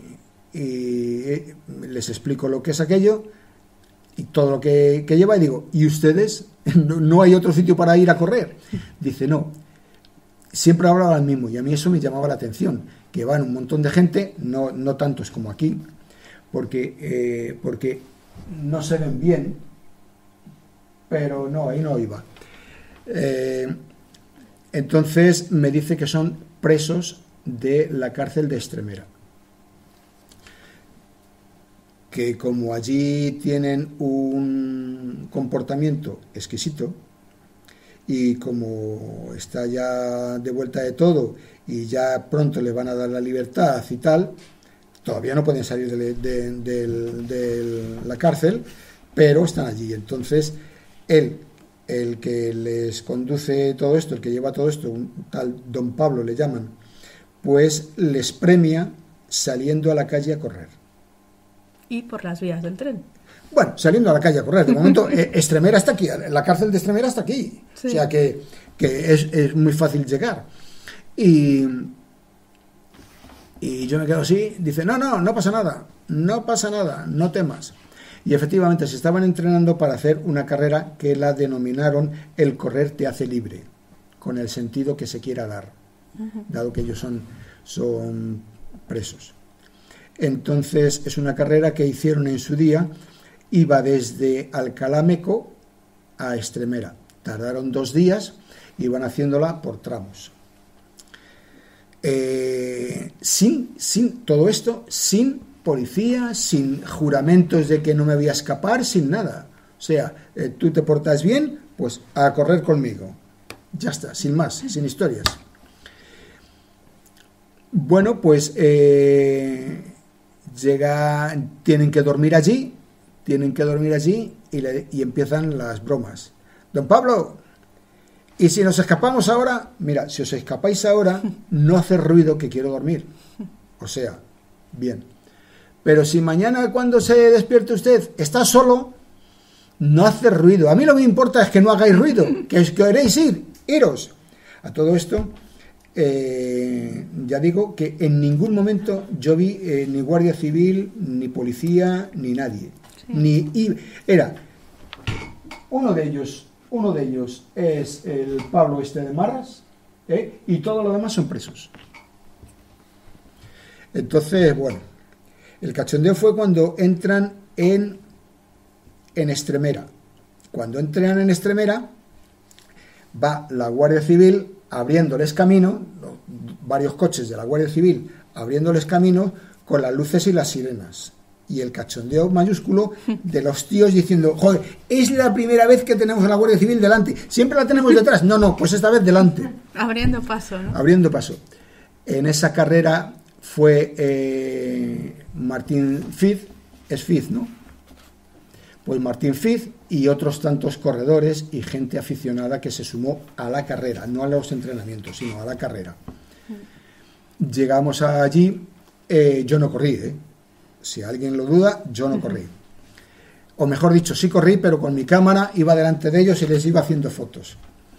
les explico lo que es aquello y todo lo que lleva, y digo, ¿y ustedes? ¿No hay otro sitio para ir a correr? Dice, no, siempre hablaba el mismo, y a mí eso me llamaba la atención, que van un montón de gente, no tantos como aquí, porque no se ven bien, pero no, ahí no iba. Entonces me dice que son presos de la cárcel de Extremera, que como allí tienen un comportamiento exquisito, y como está ya de vuelta de todo y ya pronto le van a dar la libertad y tal, todavía no pueden salir de la cárcel, pero están allí. Entonces el que les conduce todo esto, el que lleva todo esto, un tal Don Pablo le llaman, pues les premia saliendo a la calle a correr. Y por las vías del tren. Bueno, saliendo a la calle a correr. De momento, Extremera está aquí, la cárcel de Extremera está aquí. Sí. O sea que es muy fácil llegar. Y yo me quedo así, dice, no pasa nada, no temas. Y efectivamente se estaban entrenando para hacer una carrera que la denominaron el correr te hace libre, con el sentido que se quiera dar, dado que ellos son presos. Entonces es una carrera que hicieron en su día, iba desde Alcalá Meco a Extremera. Tardaron 2 días, iban haciéndola por tramos. Sin todo esto, sin policía, sin juramentos de que no me voy a escapar, sin nada. O sea, tú te portas bien, pues a correr conmigo. Ya está, sin más, sin historias. Bueno, pues tienen que dormir allí y empiezan las bromas. Don Pablo, ¿y si nos escapamos ahora? Mira, si os escapáis ahora, no hace ruido, que quiero dormir. O sea, bien. Pero si mañana cuando se despierte usted está solo, no hace ruido. A mí lo que me importa es que no hagáis ruido, que os queréis iros. A todo esto, ya digo que en ningún momento yo vi ni guardia civil, ni policía, ni nadie. Sí. Era uno de ellos es el Pablo de Marras, y todo lo demás son presos. Entonces, bueno, el cachondeo fue cuando entran en Extremera. Cuando entran en Extremera, va la Guardia Civil abriéndoles camino, varios coches de la Guardia Civil abriéndoles camino con las luces y las sirenas. Y el cachondeo mayúsculo de los tíos diciendo, joder, es la primera vez que tenemos a la Guardia Civil delante, siempre la tenemos detrás. No, pues esta vez delante. Abriendo paso, ¿no? Abriendo paso. En esa carrera fue Martín Fiz, es Fiz, ¿no? Pues Martín Fiz y otros tantos corredores y gente aficionada que se sumó a la carrera, no a los entrenamientos, sino a la carrera. Llegamos allí, yo no corrí, si alguien lo duda, yo no corrí. O mejor dicho, sí corrí, pero con mi cámara iba delante de ellos y les iba haciendo fotos.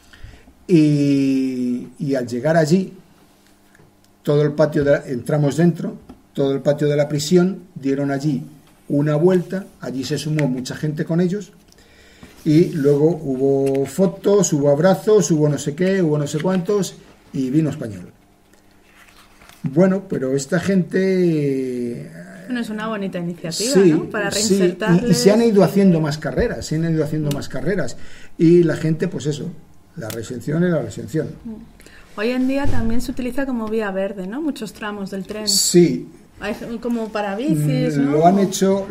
Y al llegar allí, todo el patio, entramos dentro, todo el patio de la prisión, dieron allí una vuelta, allí se sumó mucha gente con ellos, y luego hubo fotos, hubo abrazos, hubo no sé qué, hubo no sé cuántos, y vino español. Bueno, pero esta gente... Bueno, es una bonita iniciativa, sí, ¿no? Para reinsertarles. Sí, y se han ido haciendo más carreras, y la gente, pues eso, la resención es la resención. Hoy en día también se utiliza como vía verde, ¿no? Muchos tramos del tren. Sí. Hay como para bicis, ¿no? Lo han hecho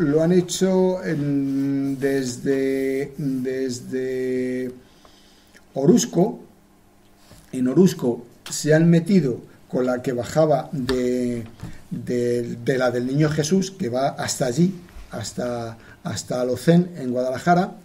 desde Orusco. En Orusco se han metido con la que bajaba de la del Niño Jesús, que va hasta allí, hasta Alocén, en Guadalajara,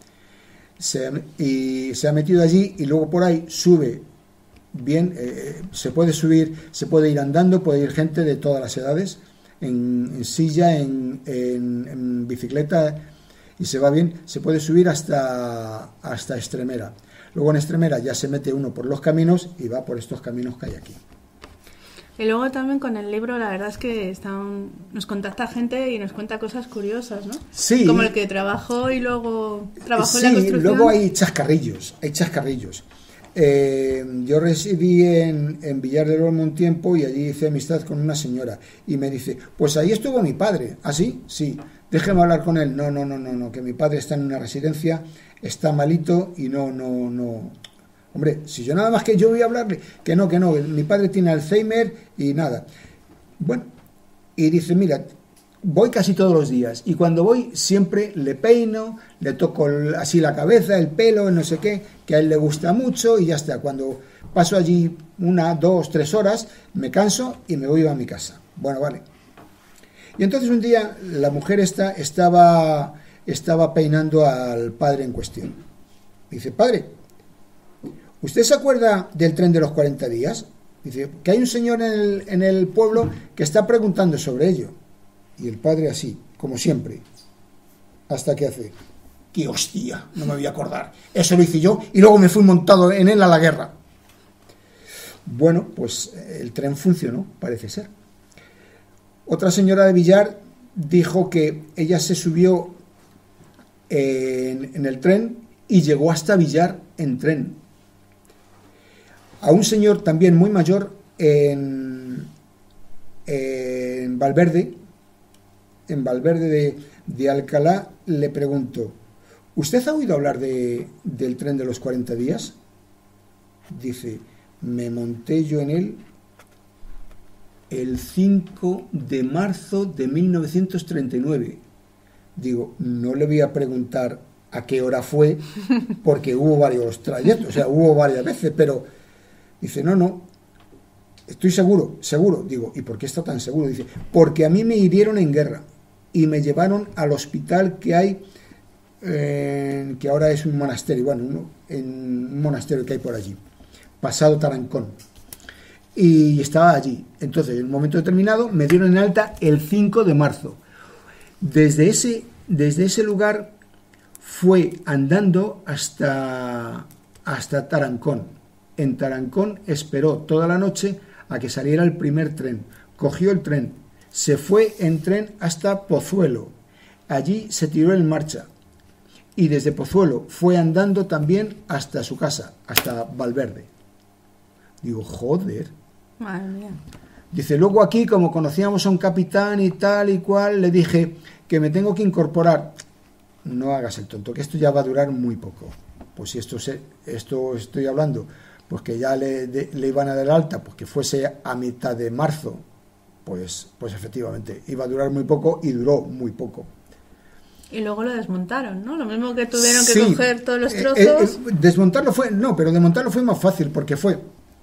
y se ha metido allí, y luego por ahí sube bien, se puede subir, se puede ir andando, puede ir gente de todas las edades, en silla, en bicicleta, y se va bien, se puede subir hasta Extremera. Luego en Extremera ya se mete uno por los caminos y va por estos caminos que hay aquí. Y luego también con el libro, la verdad es que nos contacta gente y nos cuenta cosas curiosas, ¿no? Sí. Como el que trabajó y luego trabajó en la Sí, construcción. luego hay chascarrillos. Yo residí en Villar del Olmo un tiempo y allí hice amistad con una señora y me dice, pues ahí estuvo mi padre. ¿Ah, sí? Sí. Déjeme hablar con él. No, que mi padre está en una residencia, está malito y no. Hombre, si yo nada más que yo voy a hablarle, que no, mi padre tiene Alzheimer y nada. Bueno, y dice, mira, voy casi todos los días y cuando voy siempre le peino, le toco así la cabeza, el pelo, no sé qué, que a él le gusta mucho y ya está. Cuando paso allí 1, 2, 3 horas, me canso y me voy a mi casa. Bueno, vale. Y entonces un día la mujer estaba peinando al padre en cuestión. Dice, padre, ¿usted se acuerda del tren de los 40 días? Dice, que hay un señor en el pueblo que está preguntando sobre ello. Y el padre así, como siempre, hasta que hace, ¡qué hostia! No me voy a acordar. Eso lo hice yo y luego me fui montado en él a la guerra. Bueno, pues el tren funcionó, parece ser. Otra señora de Villar dijo que ella se subió en el tren y llegó hasta Villar en tren. A un señor también muy mayor en Valverde de Alcalá, le pregunto, ¿usted ha oído hablar del tren de los 40 días? Dice, me monté yo en él el 5 de marzo de 1939. Digo, no le voy a preguntar a qué hora fue, porque hubo varios trayectos, o sea, hubo varias veces, pero dice, no, estoy seguro. Digo, ¿y por qué está tan seguro? Dice, porque a mí me hirieron en guerra y me llevaron al hospital que hay, que ahora es un monasterio, en un monasterio que hay por allí, pasado Tarancón. Y estaba allí. Entonces, en un momento determinado, me dieron en alta el 5 de marzo. Desde ese lugar fue andando hasta Tarancón. En Tarancón esperó toda la noche a que saliera el primer tren. Cogió el tren, se fue en tren hasta Pozuelo. Allí se tiró en marcha. Y desde Pozuelo fue andando también hasta su casa, hasta Valverde. Digo, joder. Madre mía. Dice, luego aquí, como conocíamos a un capitán y tal y cual, le dije que me tengo que incorporar. No hagas el tonto, que esto ya va a durar muy poco. Pues si esto estoy hablando, pues que ya le iban a dar alta, pues que fuese a mitad de marzo, pues efectivamente, iba a durar muy poco y duró muy poco. Y luego lo desmontaron, ¿no? Lo mismo que tuvieron que coger todos los trozos. Desmontarlo pero desmontarlo fue más fácil, porque fue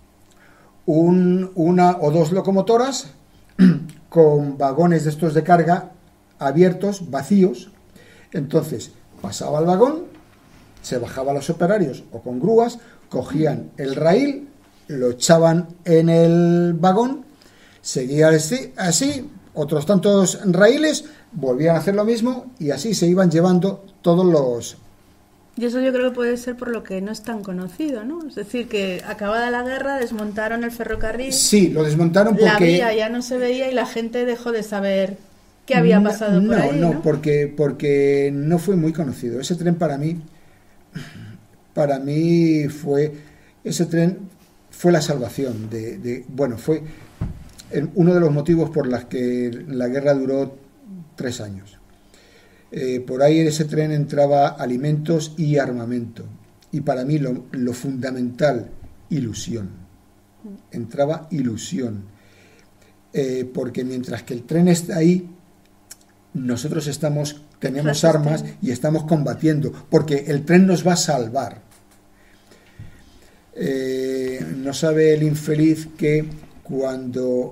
una o dos locomotoras con vagones de estos de carga abiertos, vacíos. Entonces pasaba el vagón, se bajaba a los operarios o con grúas, cogían el raíl, lo echaban en el vagón, seguía así, otros tantos raíles, volvían a hacer lo mismo y así se iban llevando todos los... Y eso yo creo que puede ser por lo que no es tan conocido, ¿no? Es decir, que acabada la guerra desmontaron el ferrocarril. Sí, lo desmontaron porque... La vía ya no se veía y la gente dejó de saber qué había pasado por ahí, ¿no? No, porque no fue muy conocido. Ese tren para mí fue... Ese tren fue la salvación fue uno de los motivos por los que la guerra duró 3 años. Por ahí en ese tren entraba alimentos y armamento. Y para mí lo fundamental, ilusión. entraba ilusión. Porque mientras que el tren está ahí, nosotros tenemos armas y estamos combatiendo, porque el tren nos va a salvar. No sabe el infeliz que cuando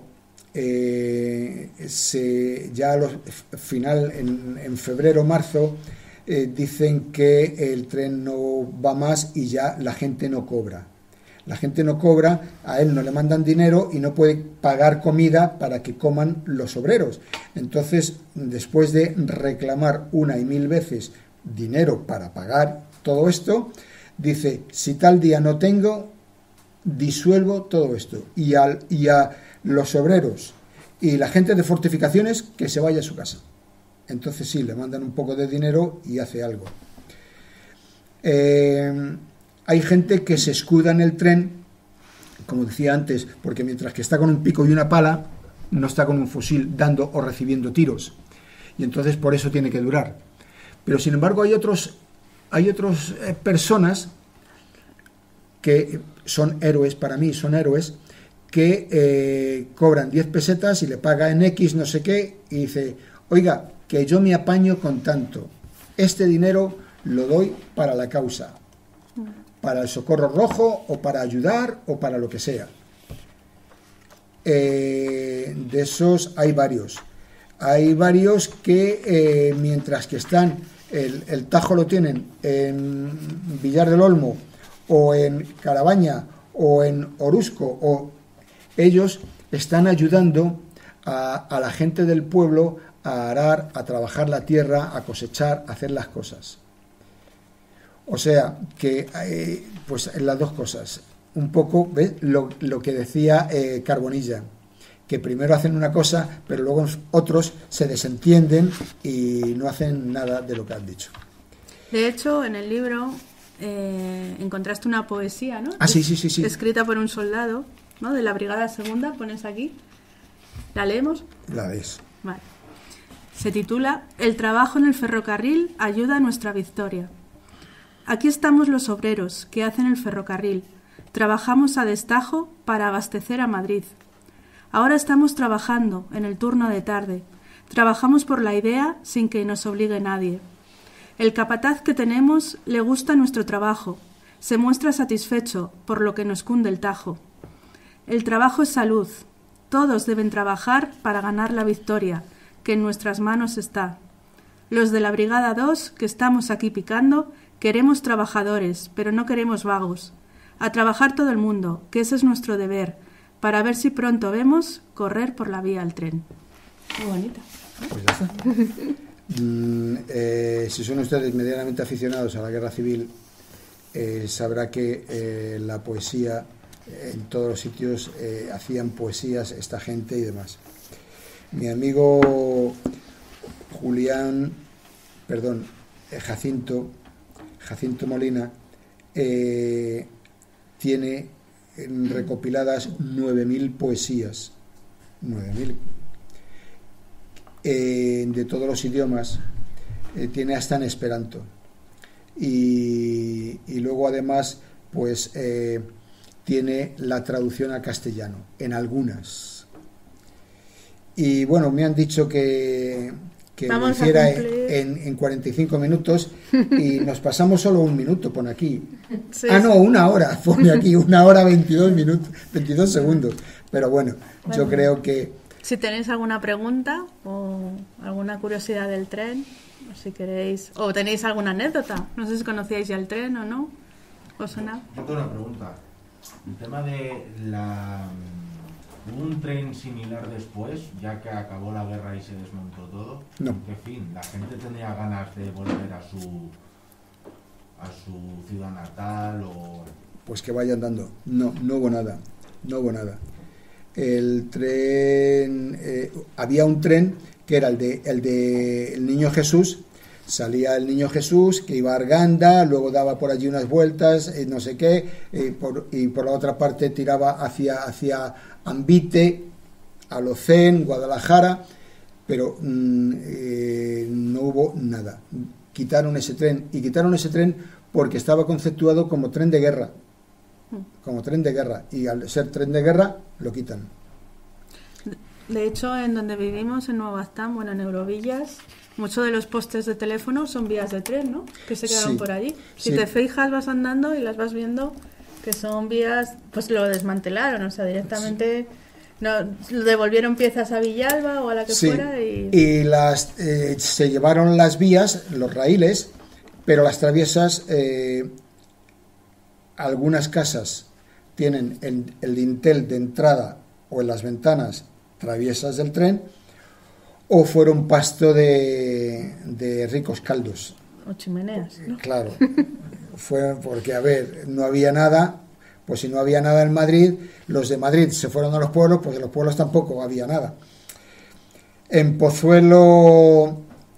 ya a final en febrero o marzo dicen que el tren no va más y ya la gente no cobra. La gente no cobra, a él no le mandan dinero y no puede pagar comida para que coman los obreros. Entonces, después de reclamar 1 y 1000 veces dinero para pagar todo esto, dice, si tal día no tengo, disuelvo todo esto. Y a los obreros y la gente de fortificaciones que se vaya a su casa. Entonces sí, le mandan un poco de dinero y hace algo. Hay gente que se escuda en el tren, como decía antes, porque mientras que está con un pico y una pala, no está con un fusil dando o recibiendo tiros. Y entonces por eso tiene que durar. Pero sin embargo hay otras personas que son héroes, para mí son héroes, que cobran 10 pesetas y le paga en X no sé qué, y dice, oiga, que yo me apaño con tanto. Este dinero lo doy para la causa, para el Socorro Rojo o para ayudar o para lo que sea. De esos hay varios. Hay varios que mientras que están, el tajo lo tienen en Villar del Olmo o en Carabaña o en Orusco, o ellos están ayudando a la gente del pueblo a arar, a trabajar la tierra, a cosechar, a hacer las cosas. O sea, que pues las dos cosas. Un poco, ¿ves? Lo que decía Carbonilla, que primero hacen una cosa, pero luego otros se desentienden y no hacen nada de lo que han dicho. De hecho, en el libro encontraste una poesía, ¿no? Ah, sí. Escrita por un soldado, ¿no? De la Brigada Segunda, pones aquí. ¿La leemos? La lees. Vale. Se titula El trabajo en el ferrocarril ayuda a nuestra victoria. Aquí estamos los obreros que hacen el ferrocarril. Trabajamos a destajo para abastecer a Madrid. Ahora estamos trabajando en el turno de tarde. Trabajamos por la idea sin que nos obligue nadie. El capataz que tenemos le gusta nuestro trabajo. Se muestra satisfecho por lo que nos cunde el tajo. El trabajo es salud. Todos deben trabajar para ganar la victoria, que en nuestras manos está. Los de la Brigada 2, que estamos aquí picando, queremos trabajadores, pero no queremos vagos. A trabajar todo el mundo, que ese es nuestro deber, para ver si pronto vemos correr por la vía al tren. Muy bonita. Pues ya está. Si son ustedes medianamente aficionados a la guerra civil, sabrá que la poesía, en todos los sitios hacían poesías esta gente y demás. Mi amigo Jacinto Molina tiene recopiladas 9.000 poesías, 9.000 de todos los idiomas, tiene hasta en esperanto, y luego además pues tiene la traducción al castellano en algunas. Y bueno, me han dicho que lo hiciera en 45 minutos y nos pasamos solo un minuto, pone aquí. Sí. Ah, no, 1 hora, pone aquí, 1 hora 22 segundos. Pero bueno, yo creo que... Si tenéis alguna pregunta o alguna curiosidad del tren, o si queréis, o tenéis alguna anécdota, no sé si conocíais ya el tren o no, ¿os suena? Yo tengo una pregunta. El tema de ¿hubo un tren similar después, ya que acabó la guerra y se desmontó todo? No. ¿En qué fin? ¿La gente tenía ganas de volver a su ciudad natal o...? Pues que vayan dando. No hubo nada. El tren... había un tren que era el de el Niño Jesús. Salía el Niño Jesús, que iba a Arganda, luego daba por allí unas vueltas, no sé qué, y por la otra parte tiraba hacia Ambite, Alocén, Guadalajara, pero no hubo nada. Quitaron ese tren porque estaba conceptuado como tren de guerra. como tren de guerra, y al ser tren de guerra lo quitan. De hecho, en donde vivimos, en Nueva Baztán, bueno, en Eurovillas, muchos de los postes de teléfono son vías de tren, ¿no? Que se quedaron Sí, por allí. Si sí. te fijas, vas andando y las vas viendo que son vías, pues lo desmantelaron, o sea, directamente no, devolvieron piezas a Villalba o a la que Sí, fuera y... se llevaron las vías, los raíles, pero las traviesas, algunas casas tienen el dintel de entrada o en las ventanas traviesas del tren, o fueron pasto de ricos caldos. O chimeneas, ¿no? Claro, fue porque, a ver, no había nada, pues si no había nada en Madrid, los de Madrid se fueron a los pueblos, pues en los pueblos tampoco había nada. En Pozuelo,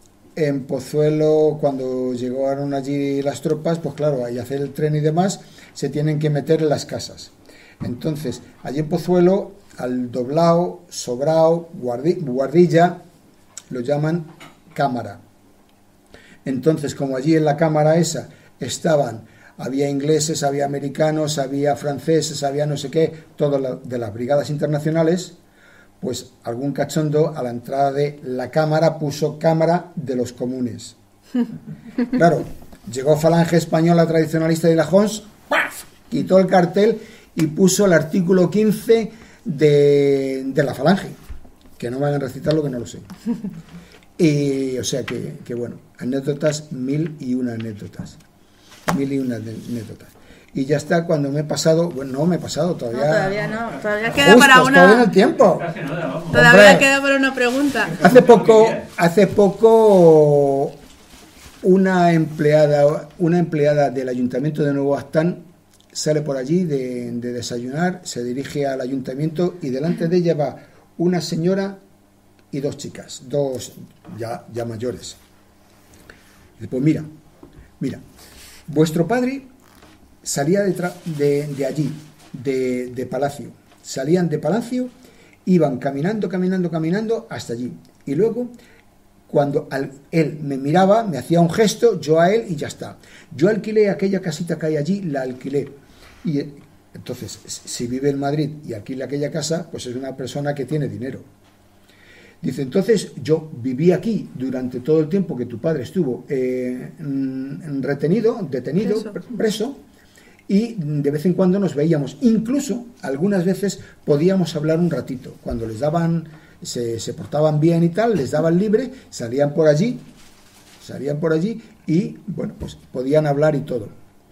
cuando llegaron allí las tropas, pues claro, ahí hacer el tren y demás, se tienen que meter en las casas. Entonces, allí en Pozuelo, al doblao, sobrao, guardilla, lo llaman cámara. Entonces, como allí en la cámara esa había ingleses, había americanos, había franceses, había no sé qué, todo de las brigadas internacionales, pues algún cachondo a la entrada de la cámara puso cámara de los comunes. Claro, llegó Falange Española Tradicionalista de la Jons, ¡paf!, quitó el cartel y puso el artículo 15 de la Falange, que no me hagan recitar lo que no lo sé. Y o sea que bueno, anécdotas, 1001 anécdotas. 1001 anécdotas. Y ya está, cuando me he pasado, bueno, no me he pasado todavía. No, todavía no, todavía queda para una. Todavía en el tiempo. Todavía Hombre, queda para una pregunta. Hace poco una empleada del Ayuntamiento de Nuevo Baztán sale por allí de desayunar, se dirige al ayuntamiento y delante de ella va una señora y dos chicas, dos ya mayores. Dice, pues mira, vuestro padre salía de allí, de Palacio. Salían de Palacio, iban caminando hasta allí. Y luego, cuando él me miraba, me hacía un gesto, yo a él y ya está. Yo alquilé aquella casita que hay allí, la alquilé. Y entonces, si vive en Madrid y alquila aquella casa, pues es una persona que tiene dinero. Dice, entonces yo viví aquí durante todo el tiempo que tu padre estuvo detenido, preso, y de vez en cuando nos veíamos. Incluso algunas veces podíamos hablar un ratito. Cuando les daban, se portaban bien y tal, les daban libre, salían por allí y, bueno, pues podían hablar y todo.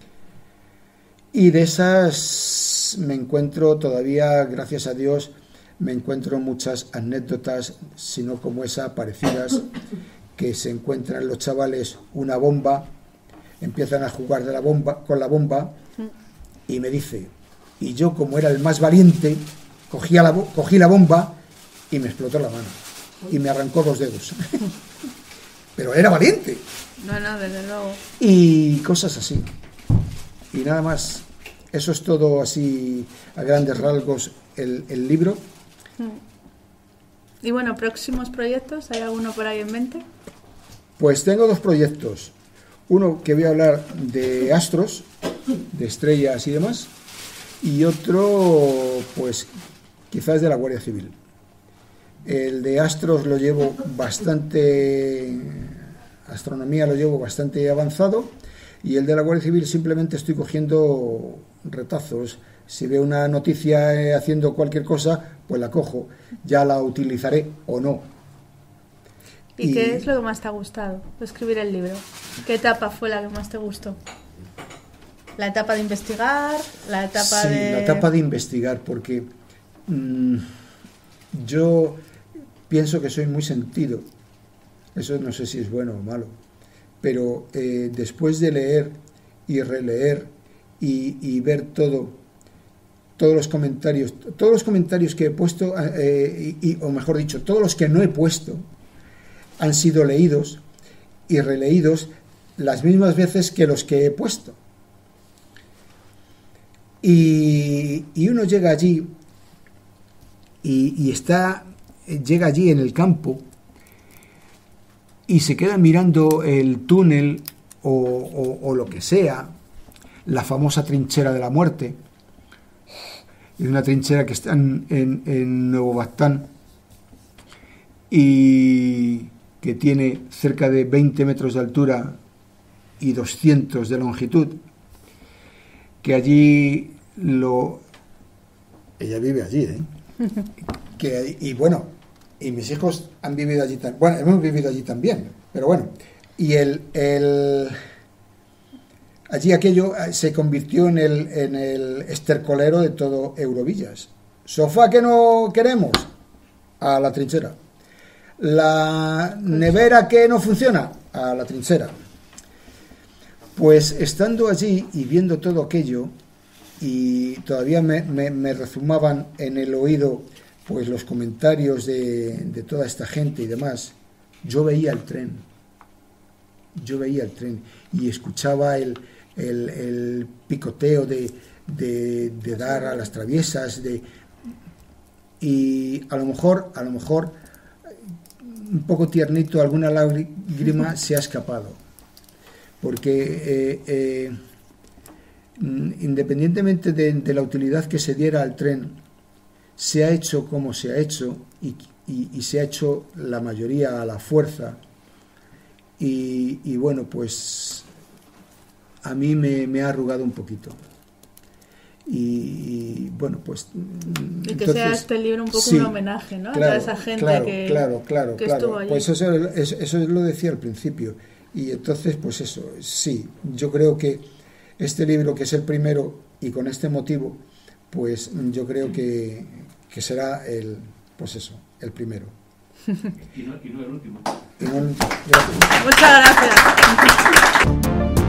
Y de esas me encuentro todavía, gracias a Dios, me encuentro muchas anécdotas, si no como esa, parecidas, que se encuentran los chavales una bomba, empiezan a jugar con la bomba, y me dice, y yo como era el más valiente, cogí la bomba y me explotó la mano y me arrancó 2 dedos. Pero era valiente. No, desde luego. Y cosas así. Y nada más. Eso es todo así a grandes rasgos el libro. Y bueno, próximos proyectos, ¿hay alguno por ahí en mente? Pues tengo 2 proyectos. Uno que voy a hablar de astros, de estrellas y demás, y otro, pues, quizás de la Guardia Civil. El de astros lo llevo bastante, astronomía lo llevo bastante avanzado, y el de la Guardia Civil simplemente estoy cogiendo retazos. Si veo una noticia haciendo cualquier cosa, pues la cojo, ya la utilizaré o no. ¿Y qué es lo que más te ha gustado de escribir el libro? ¿Qué etapa fue la que más te gustó? ¿La etapa de investigar? ¿La etapa de...? La etapa de investigar, porque yo pienso que soy muy sentido. Eso no sé si es bueno o malo. Pero después de leer y releer y ver todos los comentarios que he puesto, o mejor dicho, todos los que no he puesto, han sido leídos y releídos las mismas veces que los que he puesto. Y uno llega allí llega allí en el campo y se queda mirando el túnel o lo que sea, la famosa trinchera de la muerte, y de una trinchera que está en Nuevo Baztán y que tiene cerca de 20 metros de altura y 200 de longitud, que allí ella vive allí, y bueno, y mis hijos han vivido allí también, bueno, hemos vivido allí también, pero bueno, y allí aquello se convirtió en el estercolero de todo Eurovillas. Sofá que no queremos, a la trinchera. La nevera que no funciona, a la trinchera. Pues estando allí y viendo todo aquello, y todavía me rezumaban en el oído pues los comentarios de toda esta gente y demás, yo veía el tren y escuchaba el picoteo de dar a las traviesas, y a lo mejor un poco tiernito, alguna lágrima se ha escapado, porque independientemente de la utilidad que se diera al tren, se ha hecho como se ha hecho, y se ha hecho la mayoría a la fuerza, y bueno, pues a mí me ha arrugado un poquito. Y bueno, pues y que entonces, sea este libro un poco sí, un homenaje, ¿no? claro, a esa gente que estuvo allí. Pues eso lo decía al principio. Y entonces, pues eso, sí, yo creo que este libro, que es el primero, y con este motivo, pues yo creo que será el primero. Y no el último. Gracias. Muchas gracias.